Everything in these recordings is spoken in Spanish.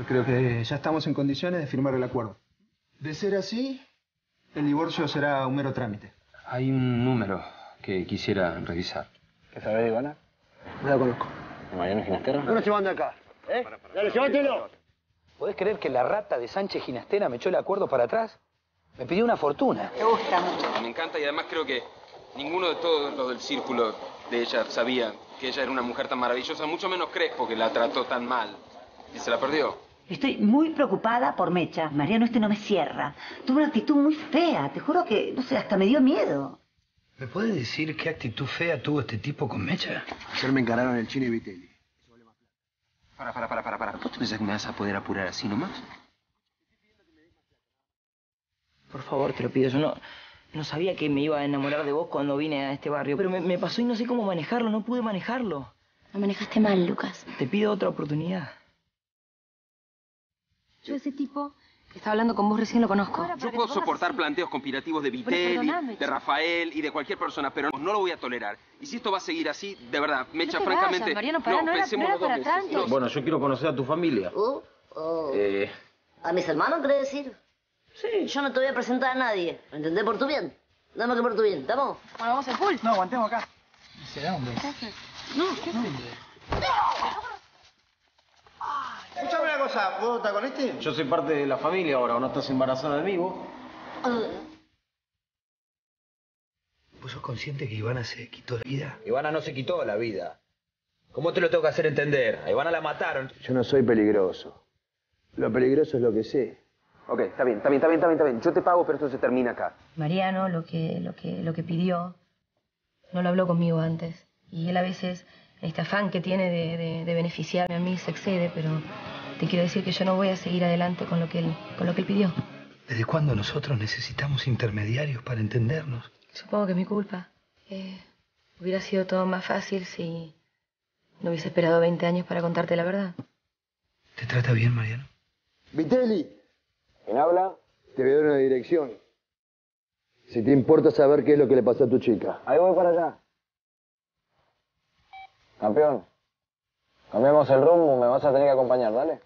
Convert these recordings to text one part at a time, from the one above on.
Yo creo que ya estamos en condiciones de firmar el acuerdo. De ser así, el divorcio será un mero trámite. Hay un número que quisiera revisar. ¿Qué sabés, Ivana? No la conozco. ¿Mariano Ginastera? ¿Dónde se manda acá? ¿Eh? Dale, llévatelo. ¿Podés creer que la rata de Sánchez Ginastera me echó el acuerdo para atrás? Me pidió una fortuna. Me gusta mucho. Me encanta y además creo que ninguno de todos los del círculo de ella sabía que ella era una mujer tan maravillosa, mucho menos Crespo, que la trató tan mal. Y se la perdió. Estoy muy preocupada por Mecha. Mariano, no me cierra. Tuvo una actitud muy fea. Te juro que, no sé, hasta me dio miedo. ¿Me puedes decir qué actitud fea tuvo este tipo con Mecha? Ayer me encararon el Chino y Vitelli. Para. ¿Vos te pensás que me vas a poder apurar así nomás? Por favor, te lo pido. Yo no sabía que me iba a enamorar de vos cuando vine a este barrio. Pero me pasó y no sé cómo manejarlo. No pude manejarlo. Lo manejaste mal, Lucas. Te pido otra oportunidad. Yo ese tipo que está hablando con vos recién lo conozco. Yo puedo soportar planteos conspirativos de Vitelli, de Rafael y de cualquier persona, pero no lo voy a tolerar. Y si esto va a seguir así, de verdad, Mecha, francamente... Vayas, Mariano, pará, no era pensémoslo para dos veces. tanto. Bueno, yo quiero conocer a tu familia. ¿A mis hermanos querés decir? Sí. Yo no te voy a presentar a nadie. ¿Me entendés? Por tu bien. Dame que por tu bien. ¿Estamos? Bueno, vamos al pool. No, aguantemos acá. Se da un beso. No, ¿qué haces? Escuchame una cosa, ¿vos estás con este? Yo soy parte de la familia ahora, ¿o no estás embarazada de mí, vos? ¿Vos sos consciente que Ivana se quitó la vida? Ivana no se quitó la vida. ¿Cómo te lo tengo que hacer entender? A Ivana la mataron. Yo no soy peligroso. Lo peligroso es lo que sé. Ok, está bien. Yo te pago, pero esto se termina acá. Mariano lo que pidió no lo habló conmigo antes. Y él a veces, este afán que tiene de beneficiarme a mí se excede, pero te quiero decir que yo no voy a seguir adelante con lo que él pidió. ¿Desde cuándo nosotros necesitamos intermediarios para entendernos? Supongo que es mi culpa. Hubiera sido todo más fácil si no hubiese esperado 20 años para contarte la verdad. ¿Te trata bien, Mariano? Vitelli, ¿Quién habla? te voy a dar una dirección. Si te importa saber qué es lo que le pasó a tu chica. Ahí voy para allá. Campeón, cambiamos el rumbo, me vas a tener que acompañar, ¿dale?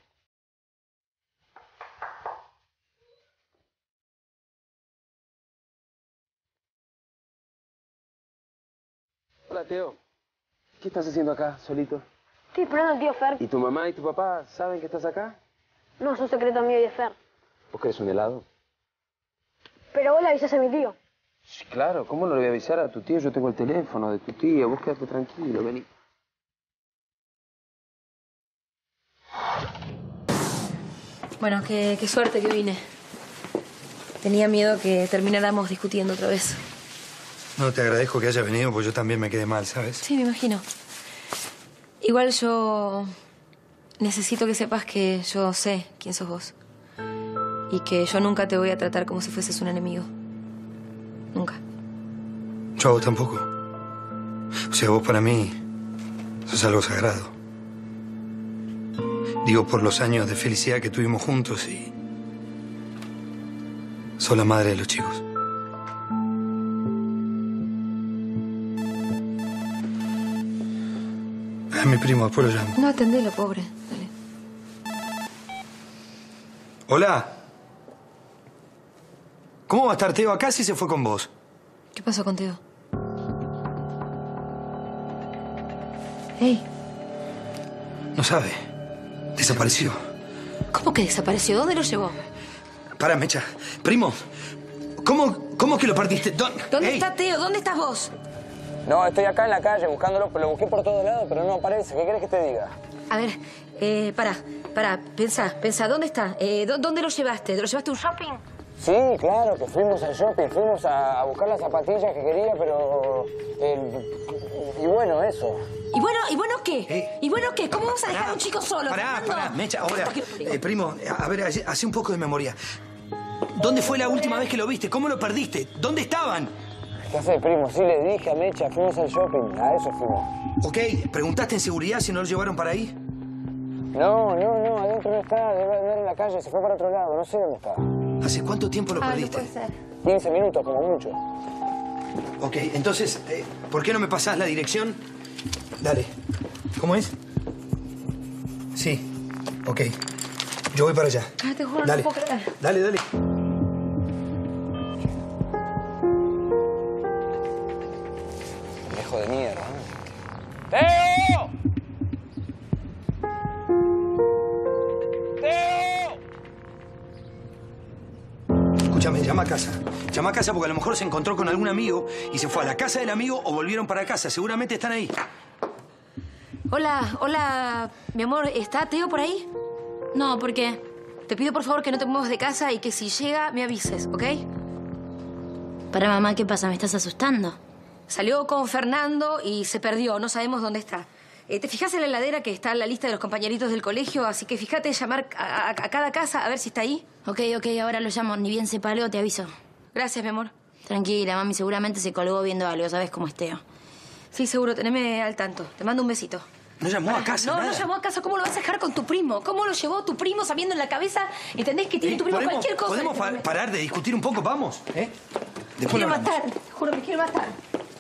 Hola, Teo. ¿Qué estás haciendo acá, solito? Estoy esperando al tío Fer. ¿Y tu mamá y tu papá saben que estás acá? No, es un secreto mío y de Fer. ¿Vos querés un helado? Pero vos le avisas a mi tío. Sí, claro. ¿Cómo no le voy a avisar a tu tío? Yo tengo el teléfono de tu tía. Vos quédate tranquilo, vení. Bueno, qué suerte que vine. Tenía miedo que termináramos discutiendo otra vez. No, te agradezco que hayas venido, porque yo también me quedé mal, ¿sabes? Sí, me imagino. Igual yo necesito que sepas que yo sé quién sos vos. Y que yo nunca te voy a tratar como si fueses un enemigo. Nunca. Yo a vos tampoco. O sea, vos para mí sos algo sagrado. Digo, por los años de felicidad que tuvimos juntos y... sos la madre de los chicos. Es mi primo, después lo llamo. No, atendelo, pobre. Dale. Hola. ¿Cómo va a estar Teo acá si se fue con vos? ¿Qué pasó con Teo? Hey, No sabe. Desapareció. ¿cómo que desapareció? ¿Dónde lo llevó? Pará, Mecha. Primo, ¿cómo que lo perdiste? ¿Dónde está Teo? ¿Dónde estás vos? No, estoy acá en la calle buscándolo, lo busqué por todos lados, pero no aparece. ¿Qué querés que te diga? A ver, pará, pensá, ¿dónde está? ¿Dónde lo llevaste? ¿Lo llevaste a un shopping? Sí, claro, que fuimos al shopping, fuimos a buscar las zapatillas que quería, pero... y bueno, eso. ¿Y bueno qué? ¿Y bueno qué? ¿Cómo vas a dejar a un chico solo? Pará, Mecha, ahora. Primo, a ver, hace un poco de memoria. ¿Dónde fue la última vez que lo viste? ¿Cómo lo perdiste? ¿Dónde estaban? ¿Qué haces, primo? Sí, le dije a Mecha, fuimos al shopping, a eso fuimos. Ok, ¿preguntaste en seguridad si no lo llevaron para ahí? No, adentro no está, debe andar en la calle, se fue para otro lado, no sé dónde está. ¿Hace cuánto tiempo lo perdiste? No puede ser. 15 minutos, como mucho. Ok, entonces, ¿por qué no me pasás la dirección? Dale. ¿Cómo es? Sí, ok. Yo voy para allá. Ay, te juro, Dale. no puedo creer. Dale, dale. Viejo de mierda. ¡Teo! Escúchame, llama a casa. Llama a casa porque a lo mejor se encontró con algún amigo y se fue a la casa del amigo o volvieron para casa. Seguramente están ahí. Hola, mi amor, ¿está Teo por ahí? No, ¿por qué? Te pido por favor que no te muevas de casa y que si llega me avises, ¿ok? Para mamá, ¿qué pasa? ¿Me estás asustando? Salió con Fernando y se perdió, no sabemos dónde está. ¿Te fijas en la heladera que está en la lista de los compañeritos del colegio? Así que fíjate llamar a cada casa a ver si está ahí. Ok, ahora lo llamo. Ni bien se paleo, te aviso. Gracias, mi amor. Tranquila, mami, seguramente se colgó viendo algo. ¿Sabes cómo es Teo? Sí, seguro, teneme al tanto. Te mando un besito. No llamó a casa, No, nada. no llamó a casa. ¿Cómo lo vas a dejar con tu primo? ¿Cómo lo llevó tu primo sabiendo en la cabeza? ¿Entendés que tiene tu primo cualquier cosa? ¿Podemos parar de discutir un poco? Vamos, ¿eh? Me quiero matar. Te juro, me quiero matar.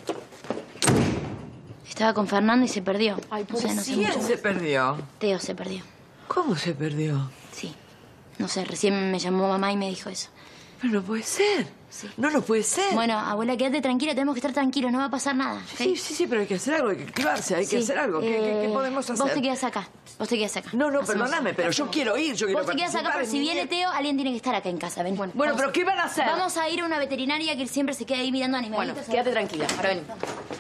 Estaba con Fernando y se perdió. Ay, no sé ¿Quién mucho se más. perdió? Teo se perdió. ¿Cómo se perdió? Sí. No sé, recién me llamó mamá y me dijo eso. Pero no puede ser. Sí. No puede ser. Bueno, abuela, quédate tranquila, tenemos que estar tranquilos, no va a pasar nada. ¿Okay? Sí, pero hay que hacer algo, hay que activarse, hay que hacer algo. ¿Qué podemos hacer? Vos te quedas acá. No, perdóname, pero yo quiero ir, yo quiero Vos te quedas acá, pero si viene Teo, alguien tiene que estar acá en casa. Ven. Bueno, pero ¿qué van a hacer? Vamos a ir a una veterinaria que él siempre se queda ahí mirando animalitos. Bueno, quédate tranquila. Ahora ven.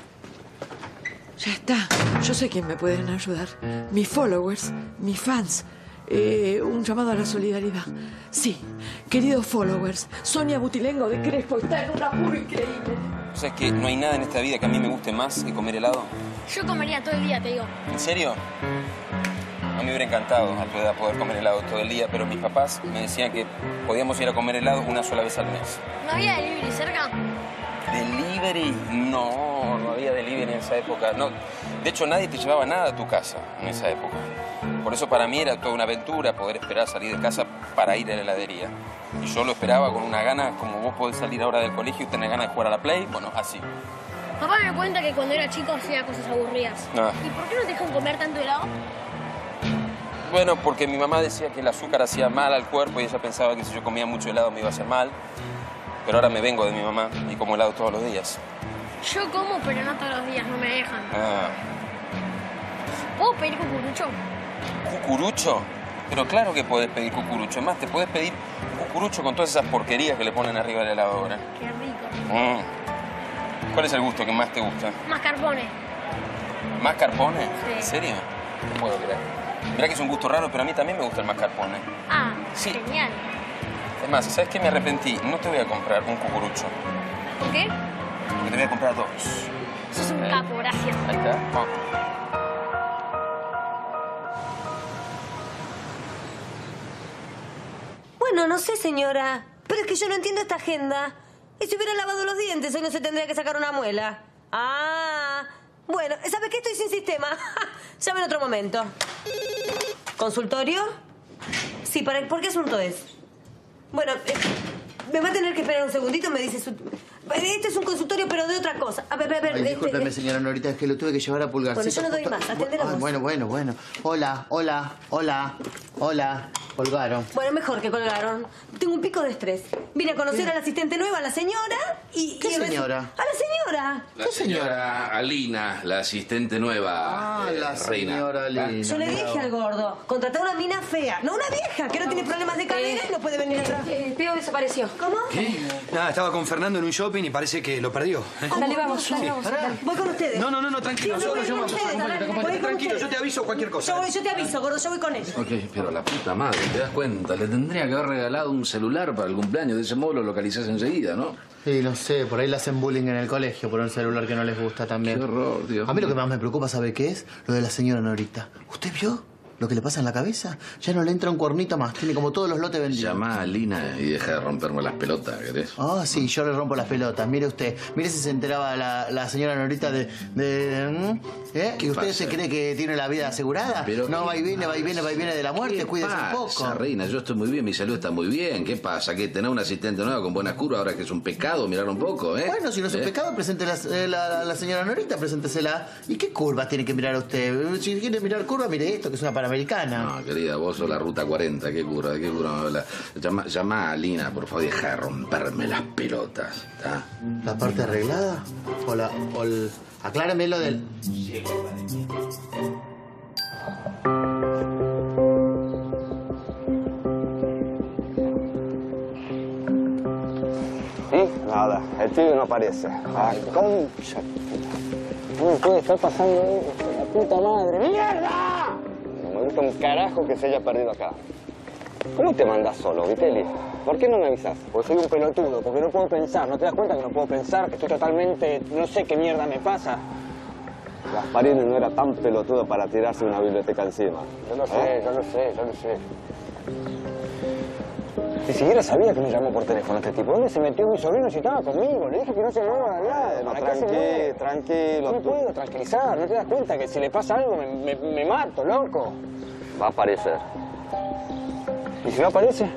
Ya está. Yo sé quién me pueden ayudar. Mis followers, mis fans. Un llamado a la solidaridad. Sí, queridos followers, Sonia Butilengo de Crespo está en un apuro increíble. ¿Sabes que no hay nada en esta vida que a mí me guste más que comer helado? Yo comería todo el día, te digo. ¿En serio? A mí me hubiera encantado a tu edad poder comer helado todo el día, pero mis papás me decían que podíamos ir a comer helado una sola vez al mes. ¿No había delivery cerca? ¿Delivery? No había delivery en esa época. No. De hecho, nadie te llevaba nada a tu casa en esa época. Por eso para mí era toda una aventura poder esperar salir de casa para ir a la heladería. Y yo lo esperaba con una gana, como vos podés salir ahora del colegio y tener ganas de jugar a la Play, bueno, así. Papá me cuenta que cuando era chico hacía cosas aburridas. Ah. ¿Y por qué no te dejan comer tanto helado? Bueno, porque mi mamá decía que el azúcar hacía mal al cuerpo y ella pensaba que si yo comía mucho helado me iba a hacer mal. Pero ahora me vengo de mi mamá y como helado todos los días. Yo como, pero no todos los días, no me dejan. Ah. ¿Puedo pedir cucurucho? ¿Cucurucho? Pero claro que podés pedir cucurucho. Es más, te podés pedir cucurucho con todas esas porquerías que le ponen arriba del helado ahora. Qué rico. ¿Cuál es el gusto que más te gusta? Mascarpone. ¿Mascarpone? Sí. ¿En serio? No puedo creer. Mirá que es un gusto raro, pero a mí también me gusta el mascarpone. Ah, sí. Genial. Es más, ¿sabes qué? Me arrepentí. No te voy a comprar un cucurucho. ¿Por qué? Porque te voy a comprar dos. Sos un capo, gracias. Ahí está. Oh. Bueno, no sé, señora. Pero es que yo no entiendo esta agenda. Y si hubiera lavado los dientes, hoy no se tendría que sacar una muela. Ah, bueno, ¿sabe qué? Estoy sin sistema. Llame en otro momento. ¿Consultorio? Sí, ¿por qué asunto es? Bueno, me va a tener que esperar un segundito, me dice su... Este es un consultorio, pero de otra cosa. A ver. Ay, discúlpeme, señora Norita, es que lo tuve que llevar a Pulgarcito. Bueno, yo no doy más, atender a vos. Bueno. Hola. Colgaron. Bueno, mejor que colgaron. Tengo un pico de estrés. Vine a conocer a la asistente nueva, a la señora, y... ¿Qué señora? ¡A la señora! La señora Alina, la asistente nueva. La reina. Señora Alina. Yo le dije al gordo, contratar una mina fea, no una vieja, que no tiene problemas de cadera y no puede venir atrás. Teo desapareció. ¿Cómo? ¿Qué? Nada, estaba con Fernando en un shopping y parece que lo perdió. Dale, vamos. Voy con ustedes. No, tranquilo. Sí, Nosotros voy con llamamos. ustedes. Tranquilo, yo te aviso cualquier cosa. Yo te aviso, gordo, yo voy con ellos. Ok, pero la puta madre, ¿te das cuenta? Le tendría que haber regalado un celular para el cumpleaños. De ese modo lo localizás enseguida, ¿no? Sí, no sé, por ahí le hacen bullying en el colegio por un celular que no les gusta también. Qué horror, Dios. A mí lo que más me preocupa, ¿sabe qué es? Lo de la señora Norita. ¿Usted vio lo que le pasa en la cabeza? Ya no le entra un cuernito más, tiene como todos los lotes vendidos. Llamá a Lina y deja de romperme las pelotas, ¿querés? Ah, sí, yo le rompo las pelotas. Mire usted, mire si se enteraba la señora Norita de ¿que usted se cree que tiene la vida asegurada? Pero no, va y viene de la muerte, cuídese un poco. Reina, yo estoy muy bien, mi salud está muy bien. ¿Qué pasa? ¿Que tener una asistente nueva con buenas curvas ahora que es un pecado mirar un poco, Bueno, si no es un pecado, presente la señora Norita, preséntesela. ¿Y qué curvas tiene que mirar usted? Si quiere mirar curvas, mire esto, que es una Panamericana. No, querida, vos sos la ruta 40, ¿de qué cura me hablas? Llamá a Lina, por favor, y deja de romperme las pelotas, ¿está? ¿La parte arreglada? Aclárame lo del... Sí, nada, el tío no aparece. Ay, concha. ¿Cómo puede estar pasando esto? La puta madre. ¡Mierda! No me gusta un carajo que se haya perdido acá. ¿Cómo te mandás solo, Vitelli? ¿Por qué no me avisás? Porque soy un pelotudo, porque no puedo pensar. ¿No te das cuenta que no puedo pensar? Que estoy totalmente... no sé qué mierda me pasa. Gasparini no era tan pelotudo para tirarse una biblioteca encima. Yo lo sé, yo lo sé. Ni siquiera sabía que me llamó por teléfono este tipo. ¿Dónde se metió mi sobrino si estaba conmigo? Le dije que no se mueva de al lado. Tranquilo. No me puedo tranquilizar. ¿No te das cuenta que si le pasa algo me mato, loco? Va a aparecer. ¿Y si no aparece?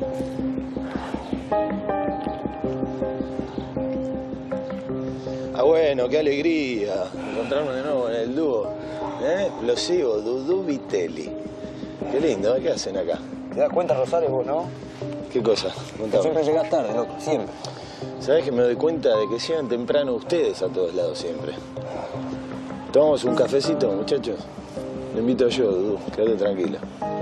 Ah, bueno, qué alegría encontrarnos de nuevo en el dúo. Explosivo, Dudú Vitelli. Qué lindo, ¿qué hacen acá? ¿Te das cuenta, Rosario, vos, no? ¿Qué cosa? Que siempre llegás tarde, loco, siempre. ¿Sabés que me doy cuenta de que llegan temprano ustedes a todos lados siempre? ¿Tomamos un cafecito, muchachos? Lo invito yo, Dudú, quédate tranquila.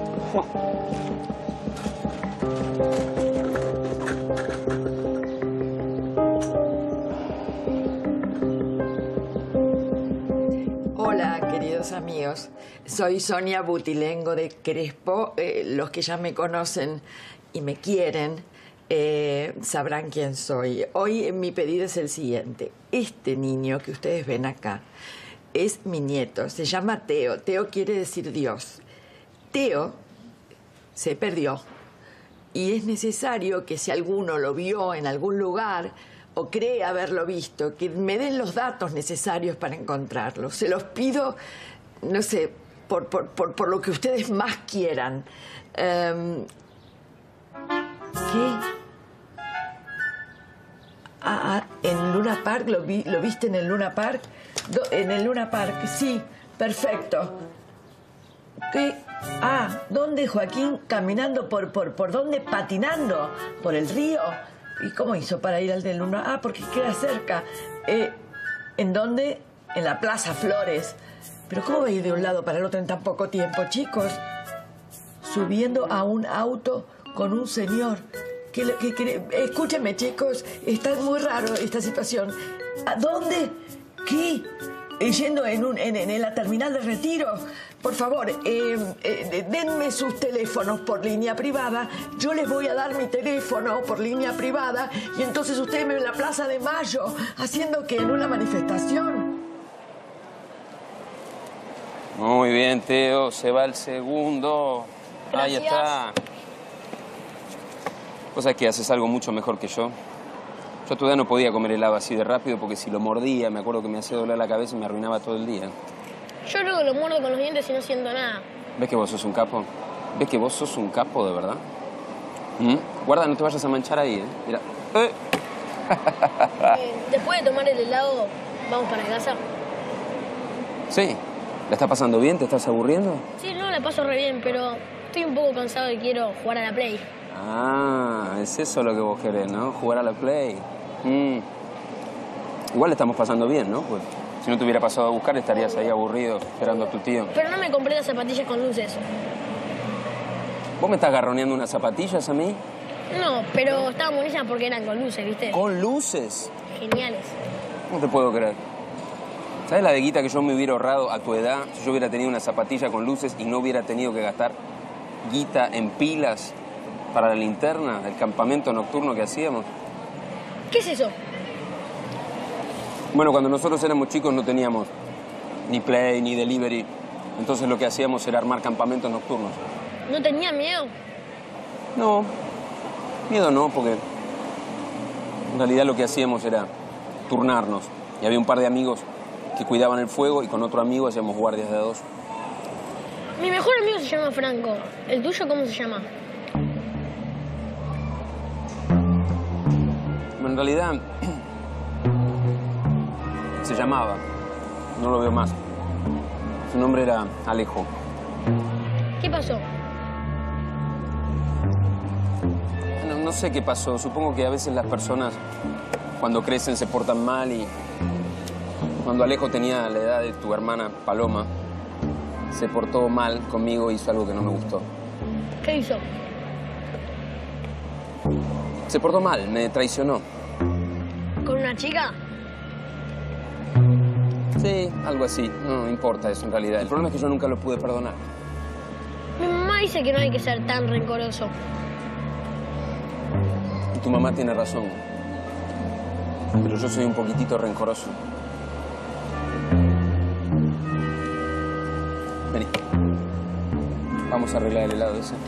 Hola, queridos amigos. Soy Sonia Butilengo de Crespo. Los que ya me conocen y me quieren sabrán quién soy. Hoy mi pedido es el siguiente. Este niño que ustedes ven acá es mi nieto. Se llama Teo. Teo quiere decir Dios. Teo se perdió. Y es necesario que si alguno lo vio en algún lugar o cree haberlo visto, que me den los datos necesarios para encontrarlo. Se los pido, no sé, por lo que ustedes más quieran. ¿Qué? ¿En Luna Park? ¿Lo viste en el Luna Park? En el Luna Park, sí, perfecto. ¿Qué? ¿Dónde, Joaquín? ¿Caminando por dónde? ¿Patinando? ¿Por el río? ¿Y cómo hizo para ir al de Luna? Porque queda cerca. ¿En dónde? En la Plaza Flores. ¿Pero cómo va a ir de un lado para el otro en tan poco tiempo, chicos? Subiendo a un auto con un señor. Escúchenme, chicos, está muy raro esta situación. ¿A dónde? ¿Qué? Yendo en la terminal de Retiro. Por favor, denme sus teléfonos por línea privada. Yo les voy a dar mi teléfono por línea privada. Y entonces ustedes me ven en la Plaza de Mayo, haciendo que en una manifestación. Muy bien, Teo. Se va el segundo. Gracias. Ahí está. Vos sabés que haces algo mucho mejor que yo. Yo a tu edad no podía comer helado así de rápido porque si lo mordía, me acuerdo que me hacía doler la cabeza y me arruinaba todo el día. Yo creo que lo muerdo con los dientes y no siento nada. ¿Ves que vos sos un capo? ¿Ves que vos sos un capo de verdad? Guarda, no te vayas a manchar ahí, Mira. Después de tomar el helado, ¿vamos para casa? Sí. ¿La estás pasando bien? ¿Te estás aburriendo? Sí, no, la paso re bien, pero estoy un poco cansado y quiero jugar a la Play. Es eso lo que vos querés, ¿no? Jugar a la Play. Igual le estamos pasando bien, ¿no? Pues si no te hubiera pasado a buscar, estarías ahí aburrido esperando a tu tío. Pero no me compré las zapatillas con luces. ¿Vos me estás garroneando unas zapatillas a mí? No, pero estaban buenísimas porque eran con luces, ¿viste? ¿Con luces? Geniales. No te puedo creer. ¿Sabes la de guita que yo me hubiera ahorrado a tu edad si yo hubiera tenido una zapatilla con luces y no hubiera tenido que gastar guita en pilas para la linterna, el campamento nocturno que hacíamos? ¿Qué es eso? Bueno, cuando nosotros éramos chicos no teníamos ni Play ni Delivery. Entonces lo que hacíamos era armar campamentos nocturnos. ¿No tenía miedo? No, miedo no, porque en realidad lo que hacíamos era turnarnos. Y había un par de amigos que cuidaban el fuego y con otro amigo hacíamos guardias de a dos. Mi mejor amigo se llama Franco. ¿El tuyo cómo se llama? En realidad se llamaba, no lo veo más. Su nombre era Alejo. ¿Qué pasó? No sé qué pasó. Supongo que a veces las personas, cuando crecen, se portan mal y... Cuando Alejo tenía la edad de tu hermana Paloma, se portó mal conmigo y hizo algo que no me gustó. ¿Qué hizo? Se portó mal, me traicionó. ¿Con una chica? Sí, algo así. No importa eso en realidad. El problema es que yo nunca lo pude perdonar. Mi mamá dice que no hay que ser tan rencoroso. Y tu mamá tiene razón. Pero yo soy un poquitito rencoroso. Vení. Vamos a arreglar el helado ese.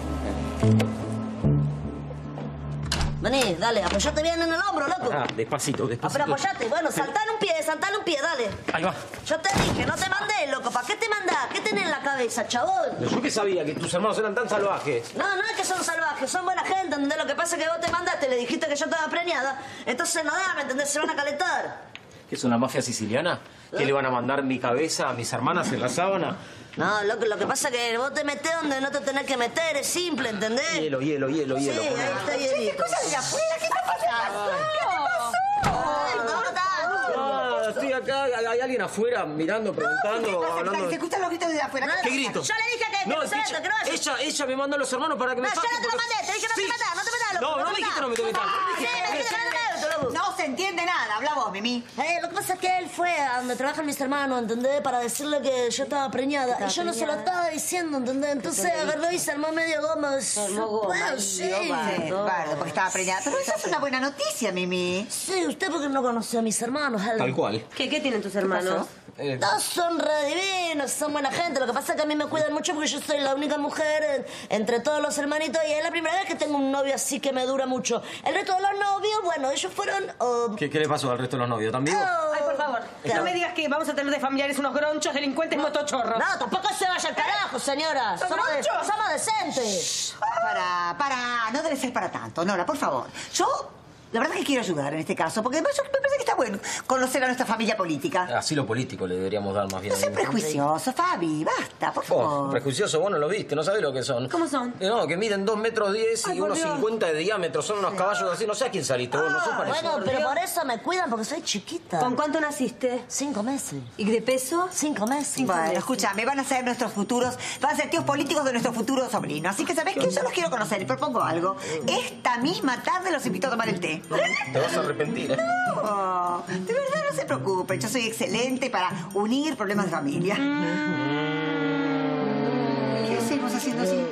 Vení, dale, apoyate bien en el hombro, loco. Ah, despacito, despacito. Pero apoyate, bueno, saltá en un pie, dale. Ahí va. Yo te dije, no te mandé, loco. ¿Para qué te mandás? ¿Qué tenés en la cabeza, chabón? Yo que sabía que tus hermanos eran tan salvajes. No, no es que son salvajes, son buena gente, ¿entendés? Lo que pasa es que vos te mandaste, le dijiste que yo estaba preñada. Entonces no da, ¿me entendés? Se van a calentar. ¿Qué es una mafia siciliana? ¿Qué le van a mandar mi cabeza a mis hermanas en la sábana? No, loco, lo que pasa es que vos te metés donde no te tenés que meter, es simple, ¿entendés? Hielo. Sí, ahí está hielito. ¿Qué cosas de afuera? ¿Qué está pasando? ¿Qué pasó? Ah, estoy acá, hay alguien afuera mirando, preguntando, hablando. Se escuchan los gritos desde afuera. ¿Qué gritos? Yo le dije que no se meta, que no vaya. Ella me mandó a los hermanos para que me No, yo saquen. no te lo mandé, te dije no te metas, no te metas, loco. No me dijiste no me te metas. Sí, me dijiste que no te metas, loco. No se entiende nada. Habla vos, Mimi. Lo que pasa es que él fue a donde trabajan mis hermanos, ¿entendés? Para decirle que yo estaba preñada. Y yo no se lo estaba diciendo, ¿entendés? Entonces agarró y se armó medio goma. Bueno, sí. Bardo, porque estaba preñada. Pero eso es una buena noticia, Mimi. Sí, usted porque no conoció a mis hermanos. Tal cual. ¿Qué tienen tus hermanos? Todos son re divinos, son buena gente. Lo que pasa es que a mí me cuidan mucho porque yo soy la única mujer entre todos los hermanitos y es la primera vez que tengo un novio así que me dura mucho. El resto de los novios, bueno, ellos fueron... ¿Qué le pasó al resto de los novios? ¿También? Ay, por favor, no me digas que vamos a tener de familiares unos gronchos, delincuentes, motochorros. No, tampoco se vaya al carajo, señora. Somos decentes. Para, no debe ser para tanto. Nora, por favor. Yo, la verdad que quiero ayudar en este caso, porque me parece que está bueno conocer a nuestra familia política. Asilo político le deberíamos dar más bien. No seas prejuicioso, Fabi, basta, por favor. Prejuicioso, vos no lo viste, no sabés lo que son. ¿Cómo son? No, que miden 2,10 metros y unos 50 de diámetro, son unos caballos así, no sé a quién saliste vos, no sos parecido. Bueno, pero por eso me cuidan, porque soy chiquita. ¿Con cuánto naciste? 5 meses. ¿Y de peso? 5 meses. Bueno, escúchame, van a ser nuestros futuros, van a ser tíos políticos de nuestro futuro sobrino. Así que, ¿sabés qué? Yo los quiero conocer y propongo algo. Esta misma tarde los invito a tomar el té. Te vas a arrepentir, ¿eh? No, de verdad no se preocupen. Yo soy excelente para unir problemas de familia. ¿Qué hacemos haciendo así?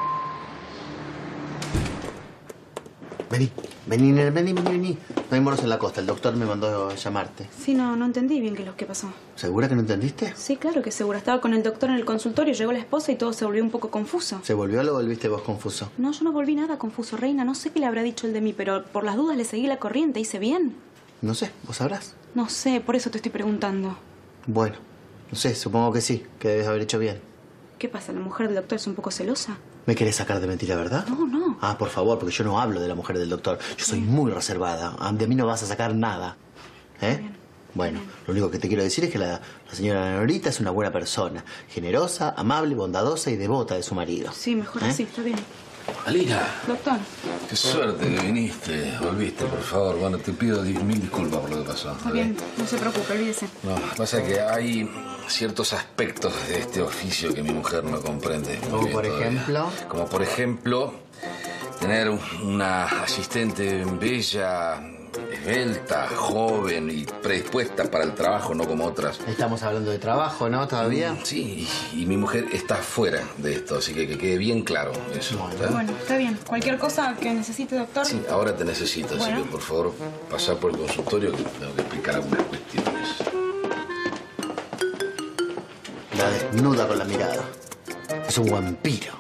Vení. No hay moros en la costa. El doctor me mandó a llamarte. Sí, no entendí bien qué es lo que pasó. ¿Segura que no entendiste? Sí, claro que segura. Estaba con el doctor en el consultorio, llegó la esposa y todo se volvió un poco confuso. ¿Se volvió o lo volviste vos confuso? No, yo no volví nada confuso, reina. No sé qué le habrá dicho él de mí, pero por las dudas le seguí la corriente. ¿Hice bien? No sé, ¿vos sabrás? No sé, por eso te estoy preguntando. Bueno, no sé, supongo que sí, que debes haber hecho bien. ¿Qué pasa? ¿La mujer del doctor es un poco celosa? ¿Me querés sacar de mentira, verdad? No. Ah, por favor, porque yo no hablo de la mujer del doctor. Yo soy muy reservada. De mí no vas a sacar nada. ¿Eh? Bueno, lo único que te quiero decir es que la señora Norita es una buena persona. Generosa, amable, bondadosa y devota de su marido. Sí, mejor así, está bien. Alina. Doctor. Qué suerte que viniste. Volviste, por favor. Bueno, te pido 10.000 disculpas por lo que pasó. Está bien, no se preocupe, olvídese. No, pasa que hay ciertos aspectos de este oficio que mi mujer no comprende. ¿Como por ejemplo? Como por ejemplo, tener una asistente bella, esbelta, joven y predispuesta para el trabajo, no como otras. Estamos hablando de trabajo, ¿no? ¿Todavía? Sí, y mi mujer está fuera de esto, así que quede bien claro eso. Bueno, está bien. Cualquier cosa que necesite, doctor. Sí, ahora te necesito, Bueno. así que por favor, pasá por el consultorio que tengo que explicar algunas cuestiones. La desnuda con la mirada. Es un vampiro.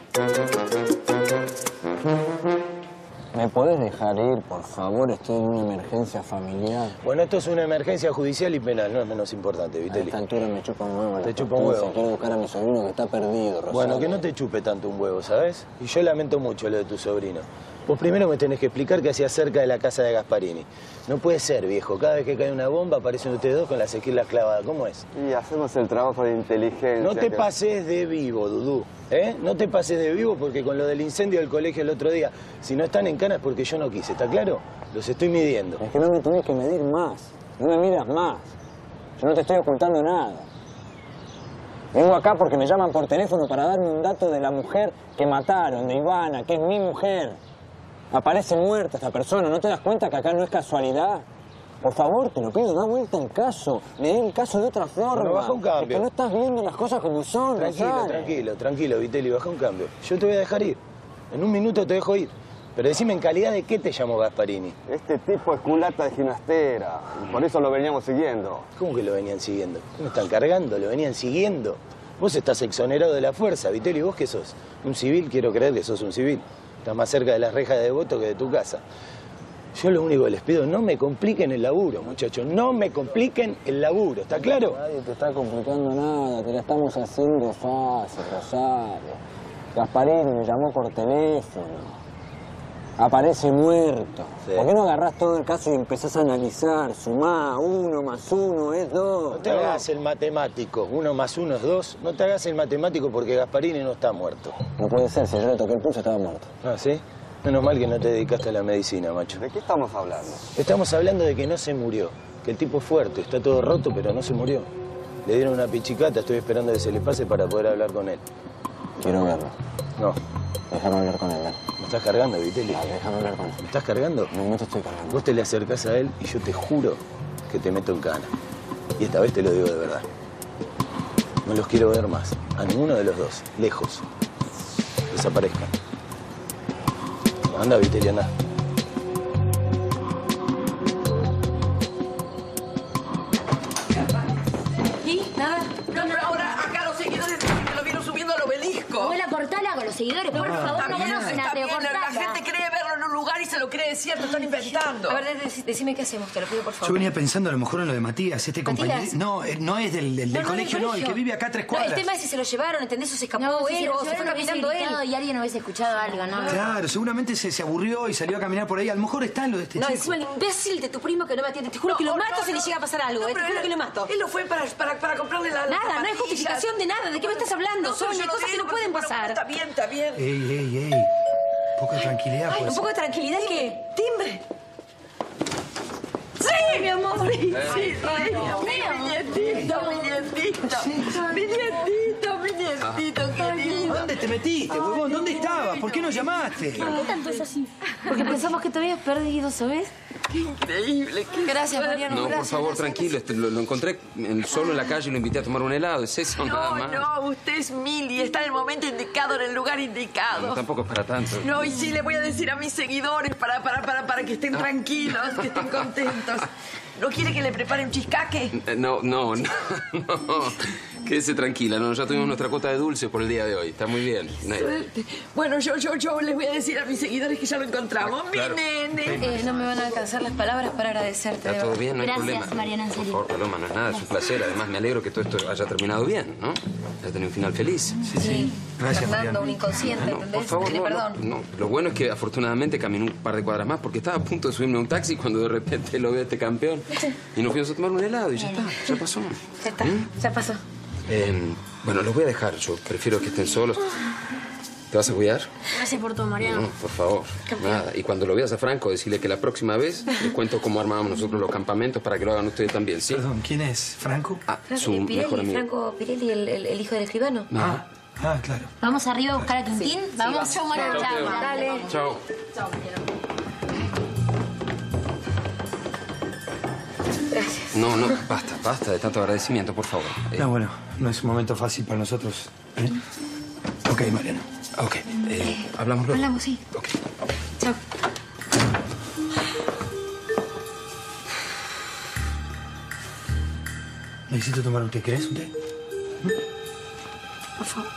¿Me podés dejar ir, por favor? Estoy en una emergencia familiar. Bueno, esto es una emergencia judicial y penal, no es menos importante, Vitelli. A esta altura me chupa un huevo. Te chupa un huevo. Quiero buscar a mi sobrino que está perdido, Rosario. Bueno, que no te chupe tanto un huevo, ¿sabes? Y yo lamento mucho lo de tu sobrino. Vos primero me tenés que explicar qué hacías cerca de la casa de Gasparini. No puede ser, viejo. Cada vez que cae una bomba aparecen ustedes dos con las esquilas clavadas. ¿Cómo es? Y hacemos el trabajo de inteligencia. No te pases de vivo, Dudú. No te pases de vivo porque con lo del incendio del colegio el otro día, si no están en cana es porque yo no quise, ¿está claro? Los estoy midiendo. Es que no me tenés que medir más. No me miras más. Yo no te estoy ocultando nada. Vengo acá porque me llaman por teléfono para darme un dato de la mujer que mataron, de Ivana, que es mi mujer. Aparece muerta esta persona, ¿no te das cuenta que acá no es casualidad? Por favor, te lo pido, da vuelta el caso. Lee el caso de otra forma. Bueno, baja un cambio. Es que no estás viendo las cosas como son. Tranquilo, Vitelli, baja un cambio. Yo te voy a dejar ir. En un minuto te dejo ir. Pero decime, ¿en calidad de qué te llamó Gasparini? Este tipo es culata de Ginastera. Por eso lo veníamos siguiendo. ¿Cómo que lo venían siguiendo? ¿No me están cargando? ¿Lo venían siguiendo? Vos estás exonerado de la fuerza, Vitelli. ¿Vos qué sos? ¿Un civil? Quiero creer que sos un civil. Estás más cerca de las rejas de Devoto que de tu casa. Yo lo único que les pido, no me compliquen el laburo, muchachos. No me compliquen el laburo, ¿está claro? Nadie te está complicando nada, te la estamos haciendo fácil, Rosario. Gasparini me llamó por teléfono. Aparece muerto. Sí. ¿Por qué no agarrás todo el caso y empezás a analizar? Sumá, 1 más 1 es 2. No te hagas el matemático, 1 más 1 es 2. No te hagas el matemático porque Gasparini no está muerto. No puede ser, si yo le toqué el pulso estaba muerto. Ah, ¿sí? Menos mal que no te dedicaste a la medicina, macho. ¿De qué estamos hablando? Estamos hablando de que no se murió. Que el tipo es fuerte, está todo roto, pero no se murió. Le dieron una pichicata, estoy esperando que se le pase para poder hablar con él. Quiero verlo. No. Déjame hablar con él, dale. ¿Me estás cargando, Vitelli? Dale, déjame hablar con él. ¿Me estás cargando? No te estoy cargando. Vos te le acercás a él y yo te juro que te meto en cana. Y esta vez te lo digo de verdad. No los quiero ver más. A ninguno de los dos. Lejos. Desaparezcan. Anda, Vitelli, anda. ¿Y? Nada. No, pero ahora acá los seguidores lo vieron subiendo al obelisco. Abuela, cortala con los seguidores, por favor, no conocen a Teo, cortala. La gente cree verlo en un lugar y se lo cree cierto, están inventando. A ver, decime qué hacemos, te lo pido por favor. Yo venía pensando a lo mejor en lo de Matías, este compañero. No, no es del colegio, no, el que vive acá a 3 cuadras. No, el tema es si se lo llevaron, ¿entendés? O se escapó, No, se fue caminando él. Y alguien hubiese escuchado algo, ¿no? Claro, seguramente se aburrió y salió a caminar por ahí. A lo mejor está en lo de este No, chico. encima el imbécil de tu primo que no me atiende. Te juro que lo mato si le llega a pasar algo, te juro que lo mato. Él lo fue para comprarle la... Nada, no hay justificación de nada. ¿De qué me estás hablando? Son cosas que no pueden pasar. Está bien, está bien. Ey. Un poco de tranquilidad, Ay, pues. un poco de tranquilidad que... ¡Timbre! ¡Sí, mi amor! Sí, mi nietito, querido. ¿Dónde te metiste, huevón? ¿Dónde estabas? ¿Por qué no llamaste? ¿Por qué tanto es así? Porque pensamos que te habías perdido, ¿sabes? Qué increíble. Gracias, Mariano. No, gracias, por favor, tranquilo. Lo encontré solo en la calle y lo invité a tomar un helado. Es eso, nada más. No, usted es Mili. Está en el momento indicado, en el lugar indicado. No, tampoco es para tanto. No, y sí le voy a decir a mis seguidores para que estén tranquilos, que estén contentos. ¿No quiere que le prepare un chiscaque? No. Quédese tranquila, no, ya tuvimos nuestra cuota de dulces por el día de hoy. Está muy bien. Suerte. Bueno, yo les voy a decir a mis seguidores que ya lo encontramos. Claro. Mi nene. No me van a alcanzar las palabras para agradecerte. Está todo bien, no hay problema. Gracias, Mariana, en serio. Por favor, Paloma, no es nada, es un placer. Además, me alegro que todo esto haya terminado bien, ¿no? Haya tenido un final feliz. Sí. Gracias, Fernando, Mariano. un inconsciente, ¿entendés? Por favor, Dile perdón. no. Lo bueno es que afortunadamente caminé un par de cuadras más porque estaba a punto de subirme a un taxi cuando de repente lo veo a este campeón. Y nos fuimos a tomar un helado y ya está, ya pasó. Ya está, ya pasó. Bueno, los voy a dejar. Yo prefiero que estén solos. ¿Te vas a cuidar? Gracias por todo, Mariano. No, por favor. Nada. Y cuando lo veas a Franco, decirle que la próxima vez les cuento cómo armábamos nosotros los campamentos para que lo hagan ustedes también, ¿sí? Perdón, ¿quién es? ¿Franco? Su mejor amigo. Franco Pirelli, el hijo del escribano. Claro. Vamos arriba a buscar a Quintín. Vamos. Chau, Mariano. Chau, Dale. Chao. Chao, Mariano. Gracias. No, basta de tanto agradecimiento, por favor. No, bueno, no es un momento fácil para nosotros. Ok, Mariano. Ok, hablamos luego. Hablamos, sí. Ok. Chao. Necesito tomar un té. ¿Querés un té? Por favor.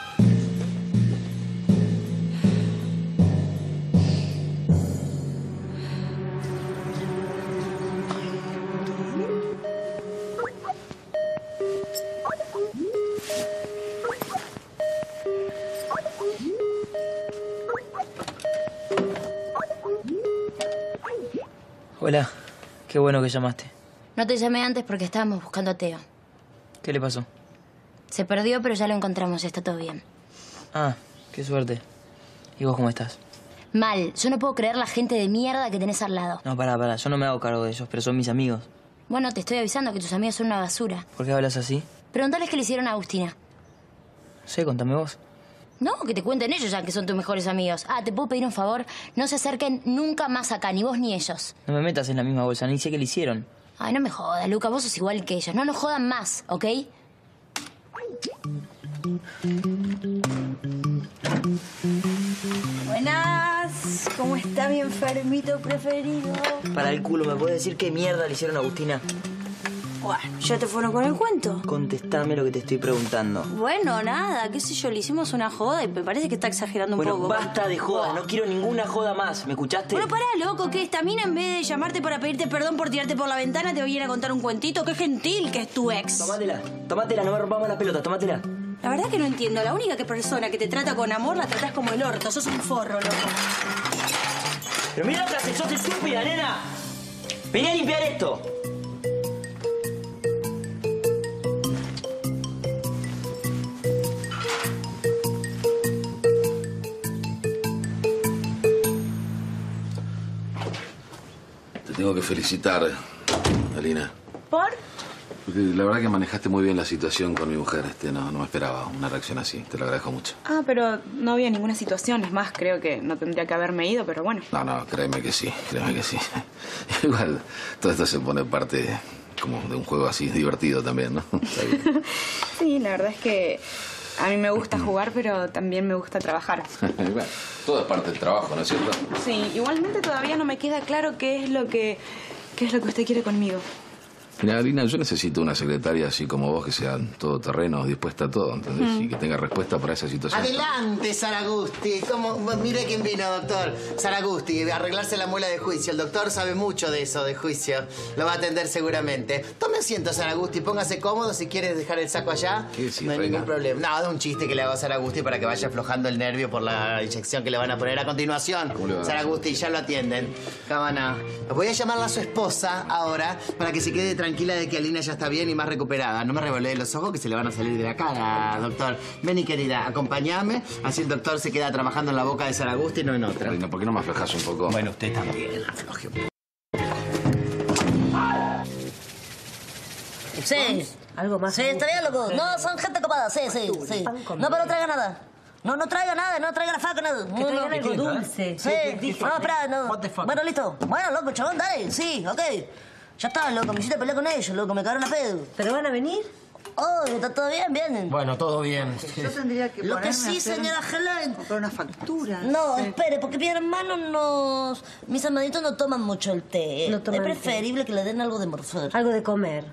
Hola. Qué bueno que llamaste. No te llamé antes porque estábamos buscando a Teo. ¿Qué le pasó? Se perdió, pero ya lo encontramos. Está todo bien. Ah, qué suerte. ¿Y vos cómo estás? Mal. Yo no puedo creer la gente de mierda que tenés al lado. No, pará. Yo no me hago cargo de ellos, pero son mis amigos. Bueno, te estoy avisando que tus amigos son una basura. ¿Por qué hablas así? Preguntales qué le hicieron a Agustina. No sé, contame vos. No, que te cuenten ellos ya que son tus mejores amigos. Ah, ¿te puedo pedir un favor? No se acerquen nunca más acá, ni vos ni ellos. No me metas en la misma bolsa, ni sé qué le hicieron. Ay, no me jodas, Luca. Vos sos igual que ellos. No nos jodan más, ¿ok? Buenas. ¿Cómo está mi enfermito preferido? Para el culo, ¿me puedes decir qué mierda le hicieron a Agustina? Bueno, ¿ya te fueron con el cuento? Contestame lo que te estoy preguntando. Bueno, nada, qué sé yo, le hicimos una joda y me parece que está exagerando un poco. Bueno, basta de joda, no quiero ninguna joda más, ¿me escuchaste? Bueno, pará, loco, que esta mina en vez de llamarte para pedirte perdón por tirarte por la ventana te viene a contar un cuentito. Qué gentil que es tu ex. Tómatela, no me rompamos las pelotas, tómatela. La verdad que no entiendo, la única persona que te trata con amor la tratás como el orto, sos un forro, loco. Pero mira lo que haces, sos estúpida, nena. Vení a limpiar esto. Te tengo que felicitar, Alina. ¿Por? Porque la verdad que manejaste muy bien la situación con mi mujer. No me esperaba una reacción así. Te lo agradezco mucho. Ah, pero no había ninguna situación. Es más, creo que no tendría que haberme ido, pero bueno. No, créeme que sí. Igual, todo esto se pone parte como de un juego así divertido también, ¿no? Sí, la verdad es que a mí me gusta jugar, pero también me gusta trabajar. Bueno, todo es parte del trabajo, ¿no es cierto? Sí, igualmente todavía no me queda claro qué es lo que usted quiere conmigo. Mira, Alina, yo necesito una secretaria así como vos, que sea todoterreno, dispuesta a todo, ¿entendés? Y que tenga respuesta para esa situación. Adelante, Saragusti. Mire quién vino, doctor. Saragusti, arreglarse la muela de juicio. El doctor sabe mucho de eso, de juicio. Lo va a atender seguramente. Tome asiento, Saragusti. Póngase cómodo si quieres dejar el saco allá. ¿Qué decís, no hay ningún problema. No, de un chiste que le hago a Saragusti para que vaya aflojando el nervio por la inyección que le van a poner a continuación. ¿Cómo le va? Saragusti, ya lo atienden. Cámara. Voy a llamarla a su esposa ahora para que se quede tranquila de que Alina ya está bien y más recuperada. No me revolé los ojos que se le van a salir de la cara, doctor. Vení, querida, acompáñame. Así el doctor se queda trabajando en la boca de Saragusti y no en otra. Alina, ¿por qué no me aflojas un poco? Bueno, usted también. Afloje un poco. Sí. ¿Algo más? Sí, está bien, loco. No, son gente copada, sí. No, pero no traiga nada. No traiga nada, no traiga la faca, nada. Que traigan algo dulce. Sí. No, espera, no. Bueno, listo. Bueno, loco, chabón, dale. Sí, ok. Ya está, loco, me hiciste pelear con ellos, loco, me cagaron a pedo. ¿Pero van a venir? Oh, ¿está todo bien? Vienen. Bueno, todo bien. Yo tendría que Lo que ponerme sí, a hacer señora Helen. comprar una factura. No, espere, porque mi hermano mis amaditos no toman mucho el té. No toman es el té. preferible que le den algo de morfar. Algo de comer.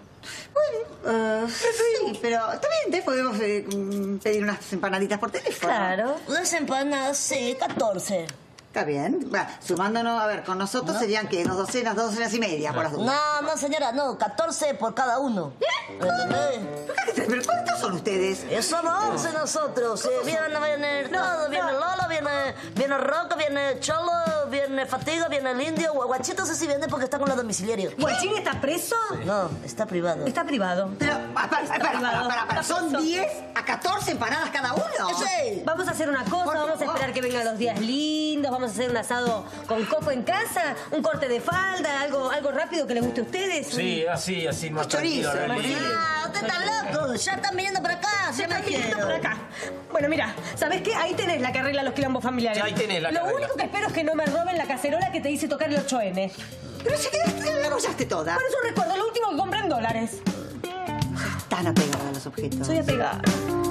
Sí, pero también podemos pedir unas empanaditas por teléfono. Claro. Unas empanadas, sí, 14. Está bien. Va, sumándonos, a ver, con nosotros serían, ¿qué? Dos docenas y media, por las dudas. No, señora, no, 14 por cada uno. ¿Pero cuántos son ustedes? Somos 11 nosotros. Viene todo, viene Lola, viene Rocco, viene Cholo, viene Fatiga, viene el Indio. Guachito sé si viene porque está con la domiciliario. ¿Guachín está preso? No, está privado. Está privado. Pero, para, ¿son 10 a 14 empanadas cada uno? Sí. Vamos a hacer una cosa, vamos a esperar que vengan los días lindos, vamos a hacer un asado con coco en casa, un corte de falda, algo rápido que les guste a ustedes. Sí, así, más tranquilo. Usted está loco, ya están viniendo para acá, ya están viniendo para acá. Bueno, mira, ¿sabes qué? Ahí tenés la que arregla los quilombos familiares. Ahí tenés la que Lo arregla. único que espero es que no me roben la cacerola que te hice tocar el 8N. Pero si la bollaste toda. Pero es un recuerdo, lo último que compré en dólares. Tan apegada a los objetos. Soy apegada.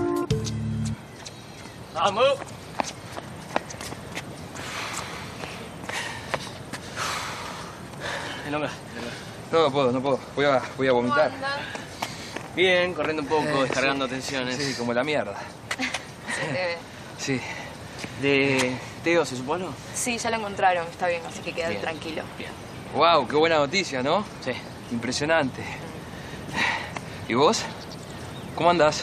¡Vamos! Elonga. No puedo. Voy a vomitar. Bien, corriendo un poco, descargando tensiones. Sí, como la mierda. Se te ve. Sí. ¿De Teo, se supone? Sí, ya lo encontraron, está bien, así que quédate Bien. tranquilo. Bien. Wow, qué buena noticia, ¿no? Sí. Impresionante. ¿Y vos? ¿Cómo andás?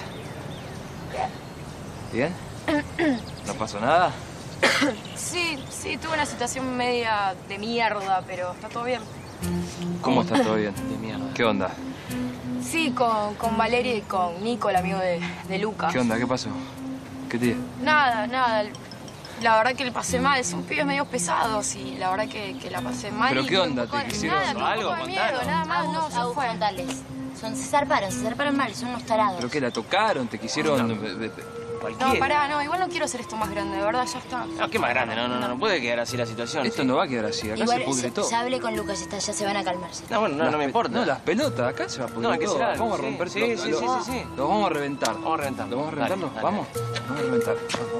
¿Bien? ¿No pasó nada? Sí, tuve una situación media de mierda, pero está todo bien. ¿Cómo estás? ¿Todo bien? De mierda. ¿Qué onda? Sí, con Valeria y con Nico, el amigo de Lucas. ¿Qué onda? ¿Qué pasó? ¿Qué tiene? Nada. La verdad que le pasé mal. Son pibes medio pesados y la verdad que la pasé mal. ¿Pero y qué onda? ¿Te quisieron nada, algo? Un poco de miedo, nada más, no, se fue. Se zarparon mal, son unos tarados. ¿Pero qué? ¿La tocaron? ¿Te quisieron...? No, pará, no, igual no quiero hacer esto más grande, de verdad, ya está. No, ¿qué más grande? No puede quedar así la situación. Esto no va a quedar así, acá Igual, se pudre todo. ya hablé con Lucas, ya se van a calmarse. No, bueno, no me importa. No, las pelotas, acá se va a pudrir No, hay que todo. hacer algo. Vamos a romper Sí. Los vamos a reventar. Vamos a reventar. ¿Los vamos a reventar? Dale. ¿Vamos? Vamos a reventar.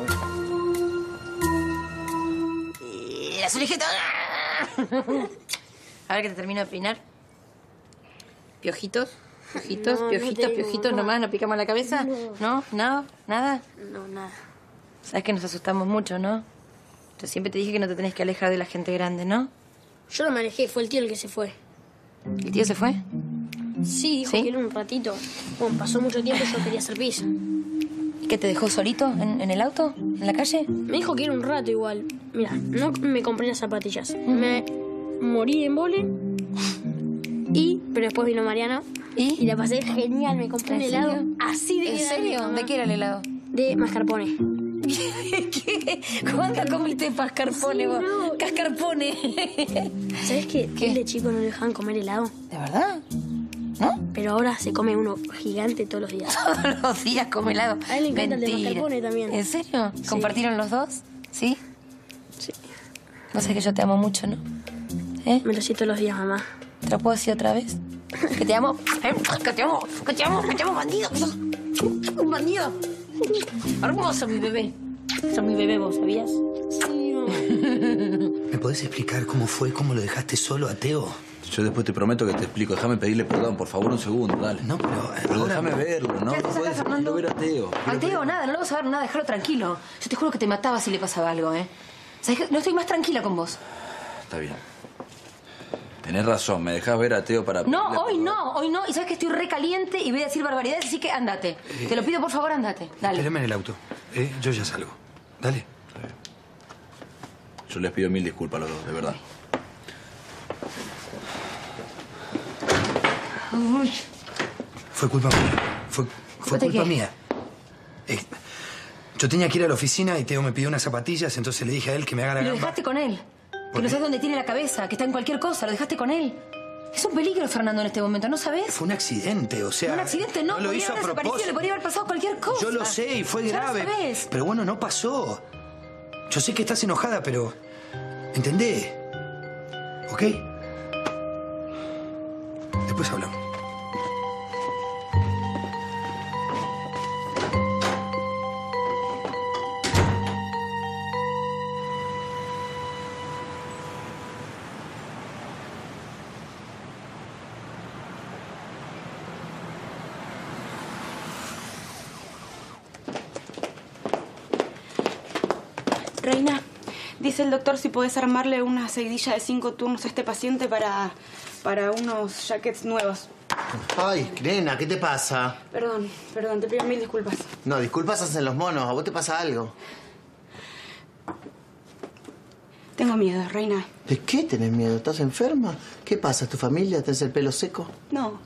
Las orejitas. A ver que te termino de peinar. Piojitos, piojitos nomás, no picamos la cabeza. ¿No? ¿Nada? No, nada. Sabes que nos asustamos mucho, ¿no? Yo siempre te dije que no te tenés que alejar de la gente grande, ¿no? Yo no me alejé, fue el tío el que se fue. ¿El tío se fue? Sí, dijo que era un ratito. Bueno, pasó mucho tiempo y yo quería hacer pis. ¿Y qué te dejó solito en el auto? ¿En la calle? Me dijo que era un rato igual. Mira, no me compré las zapatillas. Me morí en vole. Pero después vino Mariana. Y la pasé genial. Me compré un helado así de... ¿En serio? ¿De qué era el helado? De mascarpone. ¿Qué? ¿Cuándo comiste mascarpone vos? No. Cascarpone. ¿Sabes qué? De chico no le dejaban comer helado. ¿De verdad? ¿No? Pero ahora se come uno gigante todos los días. Todos los días come helado. A él le encanta Mentira. el de mascarpone también. ¿En serio? Sí. ¿Compartieron los dos? ¿Sí? Sí. No sé que yo te amo mucho, ¿no? Me lo siento todos los días, mamá. ¿Te lo puedo decir otra vez? Que te amo. Que te amo, bandido. Un bandido. Hermoso, mi bebé. Sos mi bebé, ¿vos sabías? Sí, mamá. ¿Me podés explicar cómo fue, cómo lo dejaste solo a Teo? Yo después te prometo que te explico. Déjame pedirle perdón, por favor, un segundo, dale. No, pero ahora... déjame verlo, ¿no? ¿Qué haces acá, puedes Fernando? ver a Teo. A Teo nada, no le vas a dar nada, déjalo tranquilo. Yo te juro que te mataba si le pasaba algo, ¿eh? ¿Sabes qué? No estoy más tranquila con vos. Está bien. Tenés razón, me dejás ver a Teo para... No, pedirle hoy no. Y sabes que estoy recaliente y voy a decir barbaridades, así que andate. Te lo pido, por favor, andate. Dale. Espérame en el auto. Yo ya salgo. Dale. Yo les pido mil disculpas a los dos, de verdad. Uy. Fue culpa mía. Fue culpa mía. Yo tenía que ir a la oficina y Teo me pidió unas zapatillas, entonces le dije a él que me haga la Y lo gamba. dejaste con él. Que no sabes dónde tiene la cabeza, que está en cualquier cosa. Lo dejaste con él. Es un peligro, Fernando, en este momento, ¿no sabes? Fue un accidente, o sea... Un accidente no, lo podría hizo a haber desaparecido, propósito. le podría haber pasado cualquier cosa. Yo lo sé y fue Ya lo grave. sabés. Pero bueno, no pasó. Yo sé que estás enojada, pero... ¿Entendés? ¿Ok? Después hablamos. Reina, dice el doctor si podés armarle una seguidilla de 5 turnos a este paciente para unos jackets nuevos. Ay, nena, ¿qué te pasa? Perdón, te pido mil disculpas. No, disculpas hacen los monos. ¿A vos te pasa algo? Tengo miedo, Reina. ¿De qué tenés miedo? ¿Estás enferma? ¿Qué pasa? ¿Tu familia? ¿Tenés el pelo seco? No.